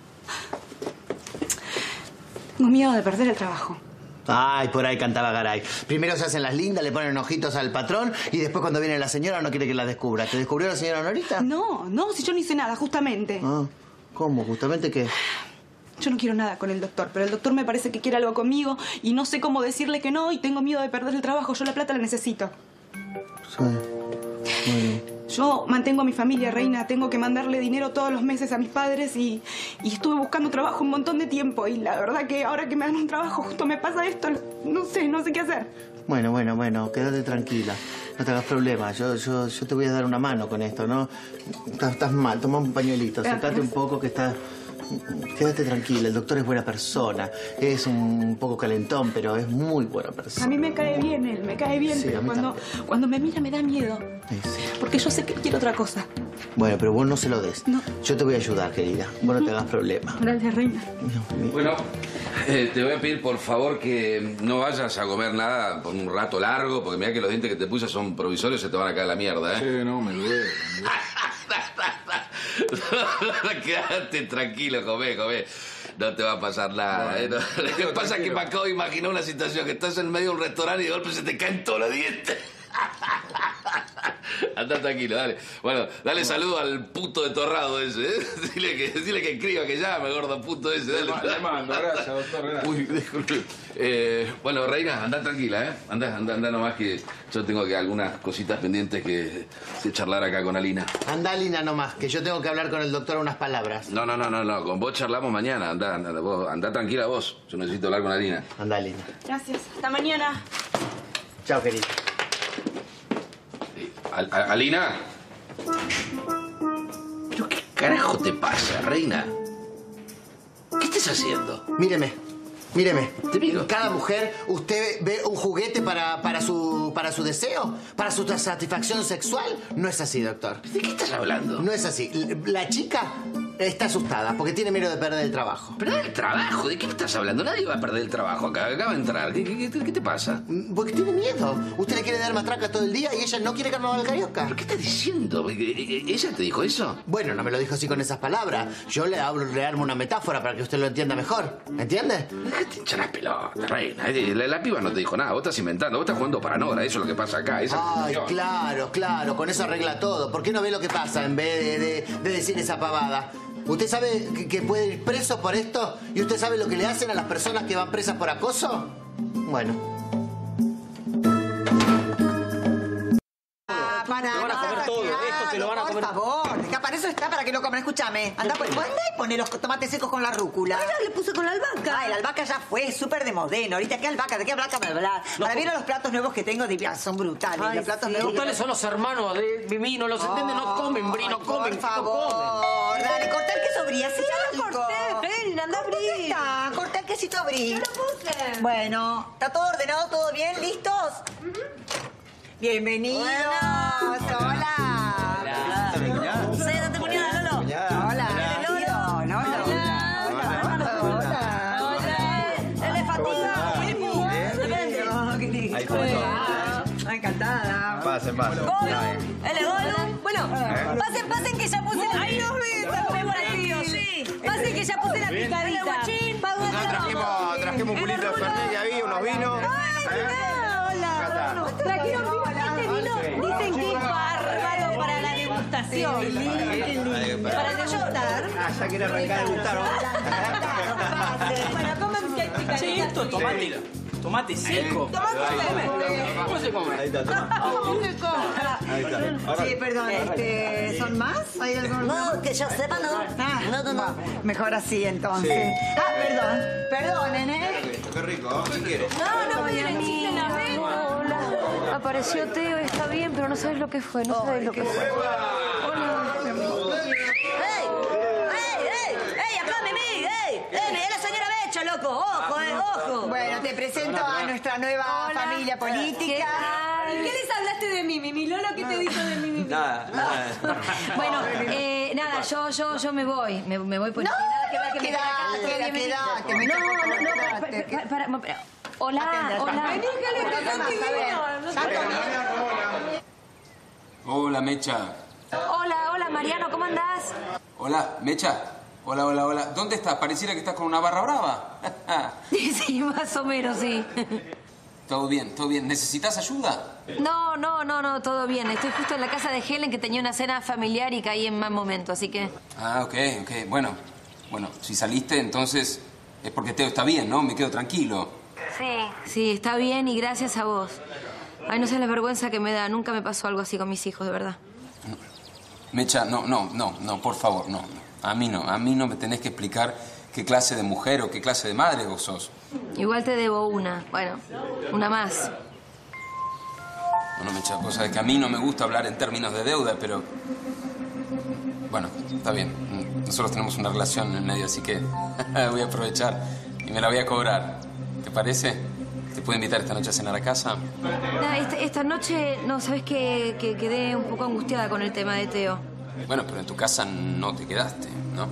Tengo miedo de perder el trabajo. Ay, por ahí cantaba Garay. Primero se hacen las lindas, le ponen ojitos al patrón y después cuando viene la señora no quiere que la descubra. ¿Te descubrió la señora Norita? No, si yo no hice nada, justamente. Ah, ¿cómo? ¿Justamente qué? Yo no quiero nada con el doctor, pero el doctor me parece que quiere algo conmigo y no sé cómo decirle que no y tengo miedo de perder el trabajo. Yo la plata la necesito. Sí. Muy bien. Yo mantengo a mi familia, Reina. Tengo que mandarle dinero todos los meses a mis padres y estuve buscando trabajo un montón de tiempo. Y la verdad que ahora que me dan un trabajo justo me pasa esto. No sé qué hacer. Bueno, quédate tranquila. No te hagas problemas. Yo te voy a dar una mano con esto, ¿no? Estás mal. Toma un pañuelito. Secate un poco que estás... Quédate tranquila, el doctor es buena persona. Es un poco calentón, pero es muy buena persona. A mí me cae bien él, me cae bien, Sí, pero a mí cuando me mira me da miedo. Sí. Porque yo sé que quiero otra cosa. Bueno, pero vos no se lo des. No. Yo te voy a ayudar, querida. Vos no te hagas problemas. Gracias, Reina. Bueno, te voy a pedir por favor que no vayas a comer nada por un rato largo, porque mira que los dientes que te puse son provisorios, se te van a caer la mierda, ¿eh? Sí, no, me duele. Quédate tranquilo, comé. No te va a pasar nada. ¿Eh? No, lo que pasa es que me acabo de imaginar una situación que estás en medio de un restaurante y de golpe se te caen todos los dientes. Anda tranquilo, dale. Bueno, dale saludo al puto de Torrado ese, ¿eh? Dile que escriba, que llame, gordo puto ese. Dale. Le mando, gracias, doctor. Gracias. Uy, disculpe. Bueno, Reina, anda tranquila, ¿eh? Anda nomás que yo tengo algunas cositas pendientes que charlar acá con Alina. Anda, Alina, nomás, que yo tengo que hablar con el doctor unas palabras. No. Con vos charlamos mañana. Anda tranquila vos. Yo necesito hablar con Alina. Anda, Alina. Gracias. Hasta mañana. Chao, querida. Alina. ¿Pero qué carajo te pasa, Reina? ¿Qué estás haciendo? Míreme. Te miro. Cada mujer, usted ve un juguete para su deseo, para su satisfacción sexual. No es así, doctor. ¿De qué estás hablando? No es así. La chica está asustada porque tiene miedo de perder el trabajo. ¿Perder el trabajo? ¿De qué estás hablando? Nadie va a perder el trabajo acá. Acaba de entrar. ¿Qué te pasa? Porque tiene miedo. Usted le quiere dar matraca todo el día y ella no quiere carnaval carioca. ¿Pero qué estás diciendo? ¿Ella te dijo eso? Bueno, no me lo dijo así con esas palabras. Yo le armo una metáfora para que usted lo entienda mejor. ¿Entiende? Déjate hinchar las pelotas, Reina. La piba no te dijo nada. Vos estás inventando. Vos estás jugando paranoia. Eso es lo que pasa acá. Ay, claro. Con eso arregla todo. ¿Por qué no ve lo que pasa en vez de decir esa pavada? ¿Usted sabe que puede ir preso por esto? ¿Y usted sabe lo que le hacen a las personas que van presas por acoso? Bueno. Te van a comer todo. Esto te lo van a comer. Por favor, que para eso está, para que lo coman. Escúchame. Anda y poné los tomates secos con la rúcula. Ay, ya le puse con la albahaca. Ay, la albahaca ya fue, súper de modeno. Ahorita, ¿qué albahaca? ¿De qué albahaca me hablas? Ahora vieron los platos nuevos que tengo, son brutales. Ay, los platos nuevos. Brutales son los hermanos de Mimi, ¿no los entienden? No comen, Bri, no comen. Por favor, dale, corta el queso Bri, así ya lo corté, Fren, anda a Bri. Corta el quesito Bri. Yo lo puse. Bueno, ¿está todo ordenado, todo bien? ¿Listos? Bienvenidos. Hola. Sédate, cuñada, Lolo. Hola. Encantada. Pasen. Bueno, pasen que ya puse la... Ay, no pasen que ya puse la picadita. Trajimos un culito de Fernet que había, unos vinos. Hola. Trajeron vino. Dicen que es bárbaro para la degustación. Para degustar. Ya quiere arrancar a degustar. Bueno, comen que hay picadita. Sí, esto es tomate seco. ¿Cómo se come? Ahí está. Sí, perdón, ¿son más? ¿Hay algún? No, que yo sepa, no. No. Mejor así, entonces. Sí. Perdón, nene. Qué rico, ¿qué quieres? No viene ni. Hola. Apareció Teo, está bien, pero no sabes lo que fue, no sabes lo que fue. Hola. ¡Ey! ¡Acá, Mimi! ¡Ey! ¡Es la señora Becha, loco! ¡Ojo! Bueno, te presento a nuestra nueva familia política. ¿Qué les hablaste de mí, Mimi? Lolo, ¿qué te dijo de mí? Nada. Bueno, nada, yo me voy. Me voy por... Quédate. Hola. Hola, Mecha. Hola, Mariano, ¿cómo andás? Hola, Mecha. Hola. ¿Dónde estás? Pareciera que estás con una barra brava. Sí, más o menos, sí. Todo bien. ¿Necesitas ayuda? No, todo bien. Estoy justo en la casa de Helen, que tenía una cena familiar y caí en mal momento, así que... Ah, ok. Bueno, si saliste, entonces es porque Teo está bien, ¿no? Me quedo tranquilo. Sí, está bien y gracias a vos. Ay, no sabes la vergüenza que me da. Nunca me pasó algo así con mis hijos, de verdad. Mecha, no, por favor, no. A mí no me tenés que explicar qué clase de mujer o qué clase de madre vos sos. Igual te debo una. Bueno, una más. Bueno, Mecha, vos sabés que a mí no me gusta hablar en términos de deuda, pero... Bueno, está bien. Nosotros tenemos una relación en el medio, así que voy a aprovechar y me la voy a cobrar. ¿Te parece? ¿Te puedo invitar esta noche a cenar a casa? Esta noche, no, sabes que quedé un poco angustiada con el tema de Teo. Bueno, pero en tu casa no te quedaste, ¿no?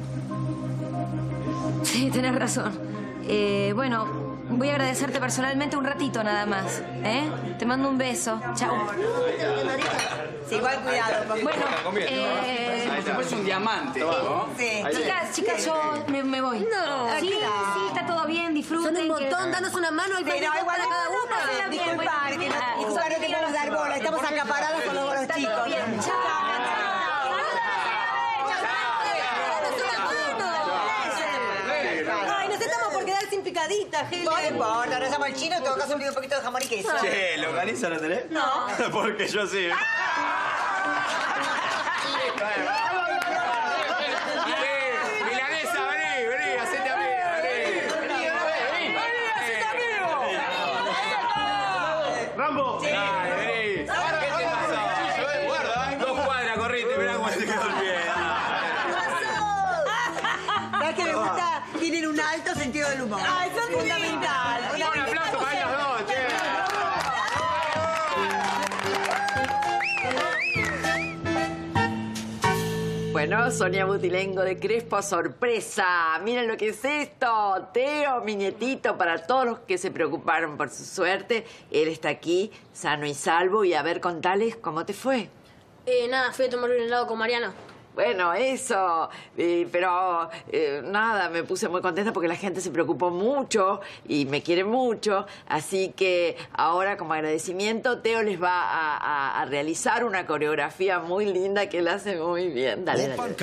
Sí, tenés razón. Bueno, voy a agradecerte personalmente un ratito nada más, ¿eh? Te mando un beso. Chao. Sí, igual cuidado. Bueno, es un diamante, ¿no? Sí. Chicas, yo me voy. No. Sí, está todo bien, disfruten. Son un montón, danos una mano y Pero igual a cada uno. Disculpa, que no te podemos dar bola. Estamos acaparados con los chicos. Ay, nos estamos por quedar sin picadita, Helen. No importa, nos llamo el chino, en todo caso un poquito de jamón y queso. Che, ¿localiza no tenés? No. Porque yo sí. Milanesa, vení, hacete amigo, vení, hacete amigo. ¡Rambo! Dale, vení. ¿Qué te pasó? Guarda, 2 cuadras, corriste, mirá cómo se quedó el pie. ¿Sabes qué me gusta? Tienen un alto sentido del humor. Ay, son fundamental. Un aplauso para ellos dos, che. Bueno, Sonia Butilengo de Crespo, sorpresa. Miren lo que es esto. Teo, mi nietito, para todos los que se preocuparon por su suerte. Él está aquí, sano y salvo. Y a ver, contales, ¿cómo te fue? Nada, fui a tomar un helado con Mariana. Bueno, eso, pero nada, me puse muy contenta porque la gente se preocupó mucho y me quiere mucho, así que ahora como agradecimiento Teo les va a realizar una coreografía muy linda que él hace muy bien. Dale, dale.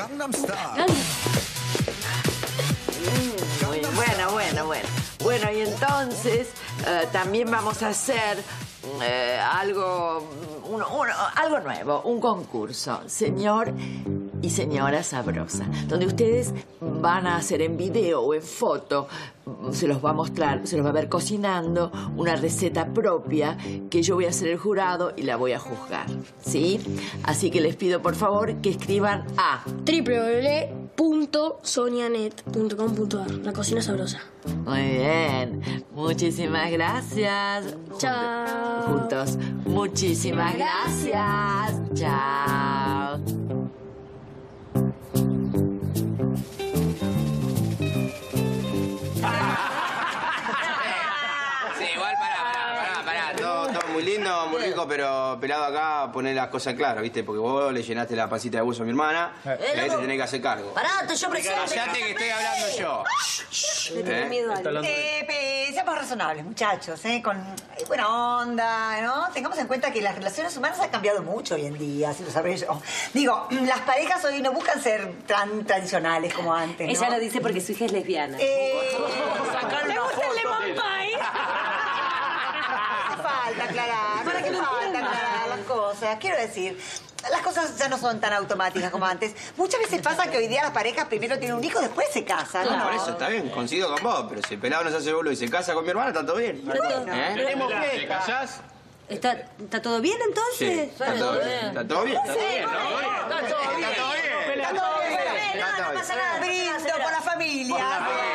Muy bueno. Bueno, y entonces también vamos a hacer algo nuevo, un concurso, señor y señora sabrosa, donde ustedes van a hacer en video o en foto, se los va a mostrar, se los va a ver cocinando una receta propia que yo voy a ser el jurado y la voy a juzgar, ¿sí? Así que les pido por favor que escriban a www.sonianet.com.ar. La cocina sabrosa. Muy bien, muchísimas gracias. Chao. Juntos, muchísimas gracias. Chao. Sí, igual, pará. Todo muy lindo, muy rico, pero pelado acá poner las cosas claras, ¿viste? Porque vos le llenaste la pancita de buzo a mi hermana y ahí te tenés que hacer cargo. Parate, yo prefiero... Callate que estoy hablando yo. Le tengo miedo a algo. Seamos razonables, muchachos, con buena onda, ¿no? Tengamos en cuenta que las relaciones humanas han cambiado mucho hoy en día, si lo sabéis. Digo, las parejas hoy no buscan ser tan tradicionales como antes, ¿no? Ella lo dice porque su hija es lesbiana. Sacar una foto. Falta aclarar, ¿para qué falta aclarar las cosas? Quiero decir, las cosas ya no son tan automáticas como antes. Muchas veces pasa que hoy día las parejas primero tienen un hijo, después se casan. No, por eso está bien, coincido con vos, pero si el pelado no se hace boludo y se casa con mi hermana, está todo bien. ¿Tenemos ¿Te casás? ¿Está todo bien entonces? Sí, está todo bien. Está todo bien. Está todo bien, ¿no? Está todo bien. Está todo bien. No pasa nada. Brindo por la familia.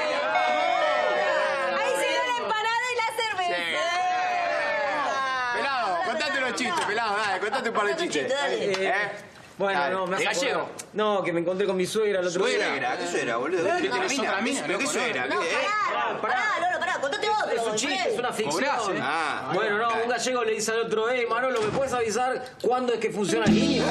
Ahí se dio la empanada y la cerveza. Pelado, contate unos chistes, pelado, dale, contate un par de chistes. Bueno, Dale. no, me ¿De has gallego? acordado. No, que me encontré con mi suegra el otro día. ¿Suegra? ¿Qué suegra, boludo? ¿Qué tenés otra mina? ¿Pero qué suegra? No, pará, contate otro. Es un chiste, es una ficción. Cobrás, ¿eh? Bueno, no, un gallego le dice al otro, Manolo, ¿me puedes avisar cuándo es que funciona el niño?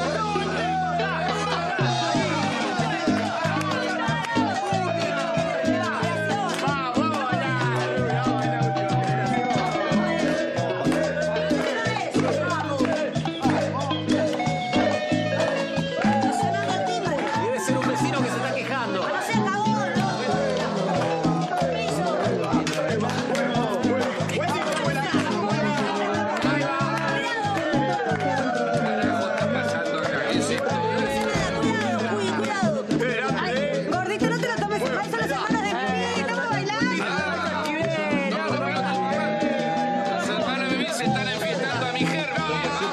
Debe ser un vecino que se está quejando. Gordito, no te lo tomes. Son las hermanas de Pipi. Estamos bailando. Los hermanos de mí se están enfiestando a mi jerga.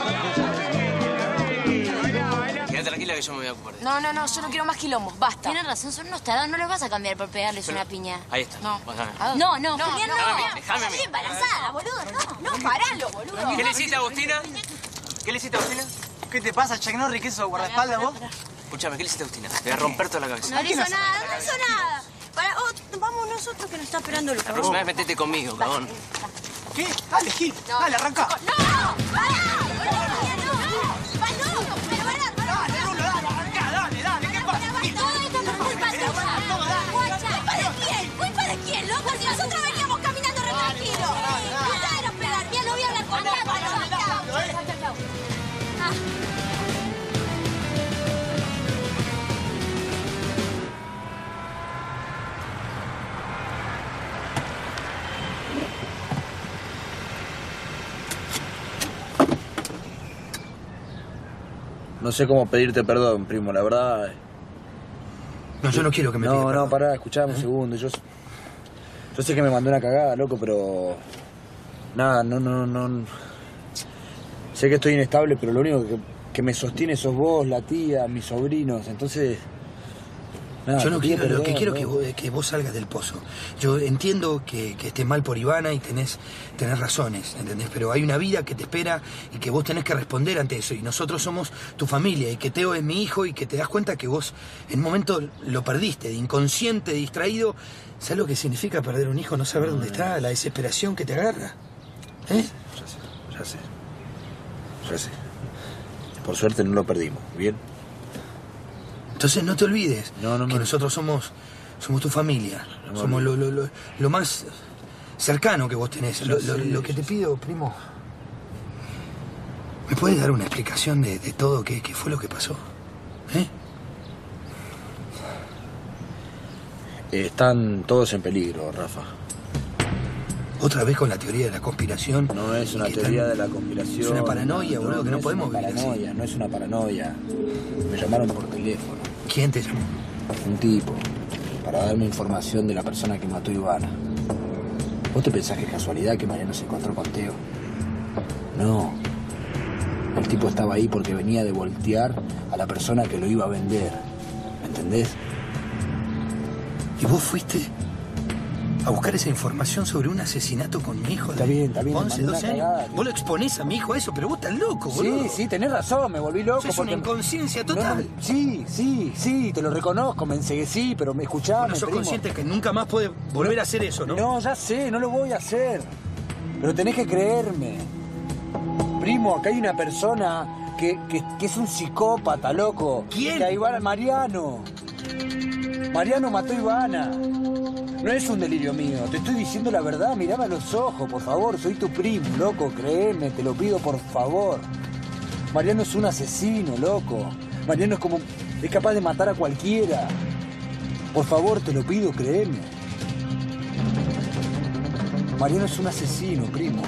Quédate tranquila que yo me voy a ocupar de eso. No, yo no quiero más quilombos, basta. Tienes razón, son unos tarados, no los vas a cambiar por pegarles una piña. Ahí está. No. Bájame. No, No, Julián, no. Déjame a mí. Estoy embarazada, boludo, no, paralo, boludo. ¿Qué le hiciste, Agustina? ¿Qué le hiciste, Agustina? ¿Qué te pasa, Chuck Norris? ¿Qué es eso, guardaespaldas vos? Escúchame, ¿qué le hiciste, Agustina? Te voy a romper toda la cabeza. No le hizo nada, no hizo nada. Vamos nosotros que nos está esperando La próxima vez metete conmigo, cabrón. ¿Qué? Dale, Gil. Dale, arranca. ¡No! ¡Pará! ¡No! No sé cómo pedirte perdón, primo, la verdad. No, yo no quiero que me pidas No, pará, escuchame un segundo. Yo sé que me mandé una cagada, loco, pero... Nada, no... Sé que estoy inestable, pero lo único que me sostiene sos vos, la tía, mis sobrinos, entonces... Nada, yo no quiero, lo que quiero es que vos salgas del pozo. Yo entiendo que estés mal por Ivana y tenés razones, ¿entendés? Pero hay una vida que te espera y que vos tenés que responder ante eso. Y nosotros somos tu familia y que Teo es mi hijo y que te das cuenta que vos en un momento lo perdiste, de inconsciente, distraído. ¿Sabes lo que significa perder un hijo? No saber dónde está, la desesperación que te agarra. ¿Eh? Ya sé. Por suerte no lo perdimos, ¿bien? Entonces no te olvides que nosotros somos tu familia. Somos lo más cercano que vos tenés. Lo que te pido, primo, ¿me puedes dar una explicación de todo qué fue lo que pasó? Están todos en peligro, Rafa. ¿Otra vez con la teoría de la conspiración? No es una teoría de la conspiración. Es una paranoia, boludo, que no podemos vivir así. No es una paranoia. Me llamaron por teléfono. ¿Quién te llamó? Un tipo, para darme información de la persona que mató a Ivana. ¿Vos te pensás que es casualidad que Mariano se encontró con Teo? No. El tipo estaba ahí porque venía de voltear a la persona que lo iba a vender. ¿Me entendés? ¿Y vos fuiste a buscar esa información sobre un asesinato con mi hijo? Está bien. 11, 12 años. Vos lo exponés a mi hijo a eso, pero vos estás loco, boludo. Sí, tenés razón, me volví loco. Es una inconsciencia total. Sí, te lo reconozco, me enseguecí, pero me escuchaba. Bueno, sos consciente que nunca más podés volver a hacer eso, ¿no? No, ya sé, no lo voy a hacer. Pero tenés que creerme. Primo, acá hay una persona que es un psicópata, loco. ¿Quién? Que a Ivana, Mariano. Mariano mató a Ivana. No es un delirio mío, te estoy diciendo la verdad, mirame a los ojos, por favor, soy tu primo, loco, créeme, te lo pido por favor. Mariano es un asesino, loco. Mariano es capaz de matar a cualquiera. Por favor, te lo pido, créeme. Mariano es un asesino, primo.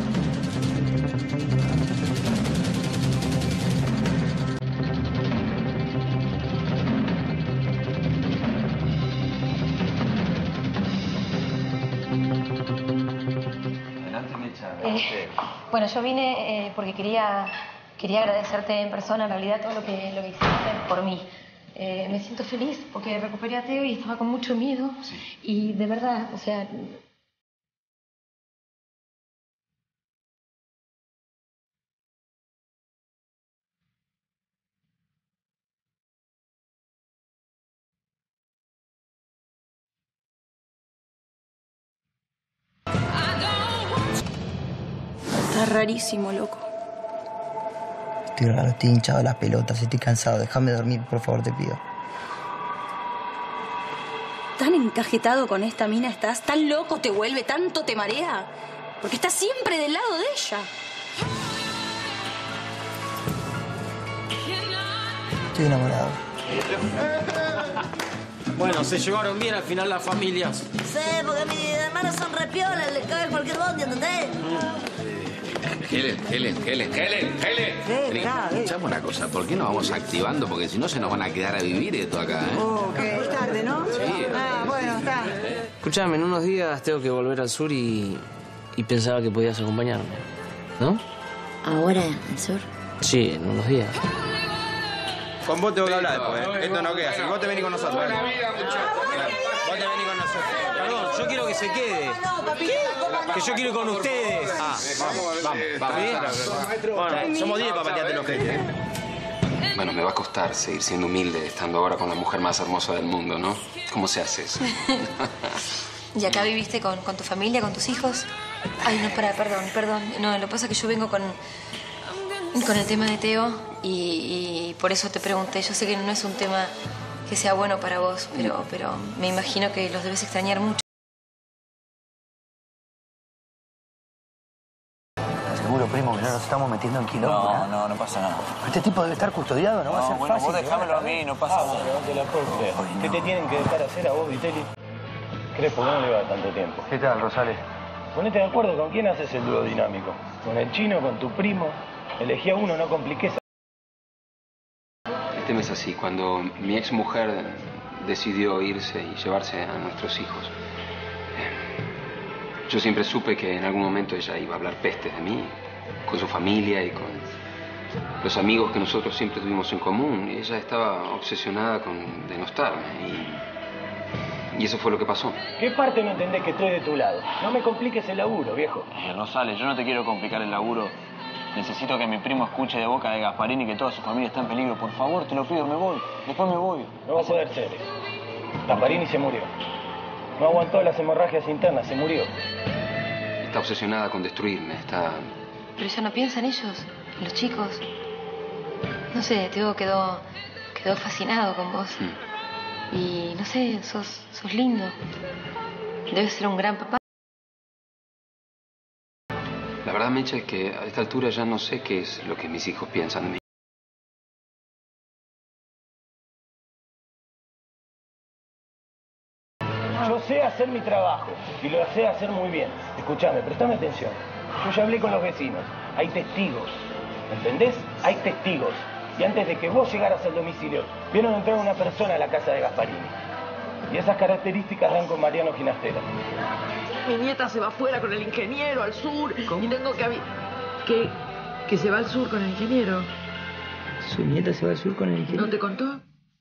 Bueno, yo vine porque quería agradecerte en persona, en realidad, todo lo que hiciste por mí. Me siento feliz porque recuperé a Teo y estaba con mucho miedo. Sí. Y de verdad, o sea... Está rarísimo, loco. Estoy raro, estoy hinchado de las pelotas, estoy cansado. Déjame dormir, por favor, te pido. Tan encajetado con esta mina estás, tan loco te vuelve, tanto te marea. Porque estás siempre del lado de ella. Estoy enamorado. Bueno, se llevaron bien al final las familias. Sí, porque mis hermanos son repiolas, les cae cualquier bondi, ¿entendés? Helen. Escuchame una cosa, ¿por qué no vamos activando? Porque si no se nos van a quedar a vivir esto acá, ¿eh? Que es tarde, ¿no? Sí. Bueno, está. Escuchame, en unos días tengo que volver al sur y pensaba que podías acompañarme, ¿no? ¿Ahora al sur? Sí, en unos días. Con vos tengo que hablar después, ¿eh? Esto no queda así. Vos te venís con nosotros. Buena vida, muchachos. Vos te venís con nosotros. Perdón, yo quiero que se quede. Que yo quiero ir con ustedes. Vamos. Bueno, somos 10 para patearte los jetes, ¿eh? Bueno, me va a costar seguir siendo humilde estando ahora con la mujer más hermosa del mundo, ¿no? ¿Cómo se hace eso? ¿Y acá viviste con tu familia, con tus hijos? Ay, no, perdón. No, lo que pasa es que yo vengo con el tema de Teo y por eso te pregunté. Yo sé que no es un tema que sea bueno para vos, pero me imagino que los debes extrañar mucho. Seguro, primo, que no nos estamos metiendo en quilombo. No pasa nada. Este tipo debe estar custodiado, no va a ser fácil. Vos dejámelo a mí, no pasa nada. No te la puedo creer. ¿Qué te tienen que dejar hacer a vos, Vitelli? ¿Crees por qué no le va tanto tiempo? ¿Qué tal, Rosales? Ponete de acuerdo con quién haces el dúo dinámico. ¿Con el chino, con tu primo? Elegí a uno, no compliques. tema es así. Cuando mi ex mujer decidió irse y llevarse a nuestros hijos, yo siempre supe que en algún momento ella iba a hablar pestes de mí, con su familia y con los amigos que nosotros siempre tuvimos en común. Ella estaba obsesionada con denostarme y eso fue lo que pasó. ¿Qué parte no entendés que estoy de tu lado? No me compliques el laburo, viejo. Rosales, yo no te quiero complicar el laburo. Necesito que mi primo escuche de boca de Gasparini que toda su familia está en peligro. Por favor, te lo pido, me voy. Después me voy. No va a poder ser. Gasparini se murió. No aguantó las hemorragias internas, se murió. Está obsesionada con destruirme, está... Pero ella no piensa en ellos, en los chicos. No sé, Teo quedó fascinado con vos. Y no sé, sos lindo. Debes ser un gran papá. La verdad, Mecha, es que a esta altura ya no sé qué es lo que mis hijos piensan de mí. Yo sé hacer mi trabajo y lo sé hacer muy bien. Escuchame, prestame atención. Yo ya hablé con los vecinos. Hay testigos. ¿Entendés? Hay testigos. Y antes de que vos llegaras al domicilio, vieron entrar una persona a la casa de Gasparini. Y esas características dan con Mariano Ginastera. Mi nieta se va afuera con el ingeniero al sur. ¿Cómo? Y tengo que se va al sur con el ingeniero. ¿Su nieta se va al sur con el ingeniero? ¿No te contó?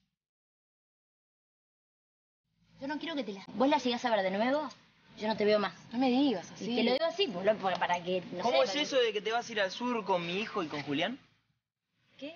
Yo no quiero que te la... ¿Vos la llegás a ver de nuevo? Yo no te veo más. No me digas así. Y te lo digo así, para que... No ¿Cómo sé, es eso de que te vas a ir al sur con mi hijo y con Julián? ¿Qué?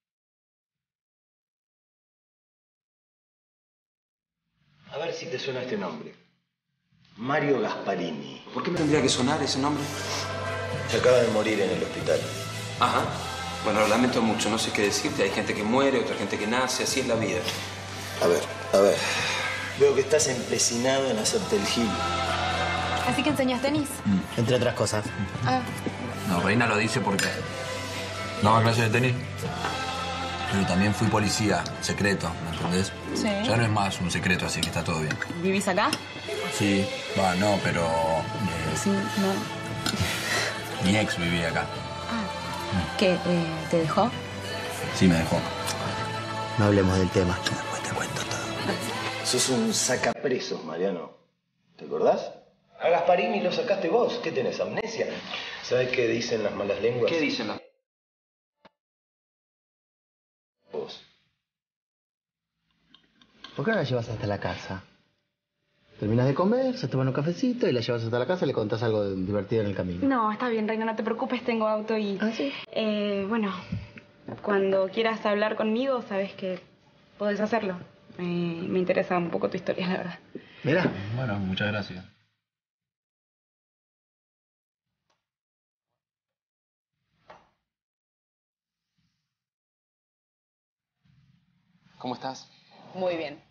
A ver si te suena este nombre. Mario Gasparini. ¿Por qué me tendría que sonar ese nombre? Se acaba de morir en el hospital. Ajá. Bueno, lo lamento mucho, no sé qué decirte. Hay gente que muere, otra gente que nace, así es la vida. A ver. Veo que estás empecinado en hacerte el gil. ¿Así que enseñas tenis? Entre otras cosas. Ah, No, Reina lo dice porque daba clases de tenis, pero también fui policía, secreto, ¿me entendés? sí. Ya no es más un secreto, así que está todo bien. ¿Vivís acá? Sí, no, pero Sí, no. mi ex vivía acá. ¿Qué? ¿Te dejó? Sí, me dejó. No hablemos del tema. Sos un sacapresos, Mariano. ¿Te acordás? A Gasparini lo sacaste vos. ¿Qué tenés, amnesia? ¿Sabés qué dicen las malas lenguas? ¿Qué dicen las... Vos. ¿Por qué no la llevas hasta la casa? Terminas de comer, se toman un cafecito y la llevas hasta la casa y le contás algo divertido en el camino. No, está bien, Reina, no te preocupes, tengo auto y... ¿Ah, sí? Bueno, cuando quieras hablar conmigo, sabes que podés hacerlo. Me interesa un poco tu historia, la verdad. Mira. Bueno, muchas gracias. ¿Cómo estás? Muy bien.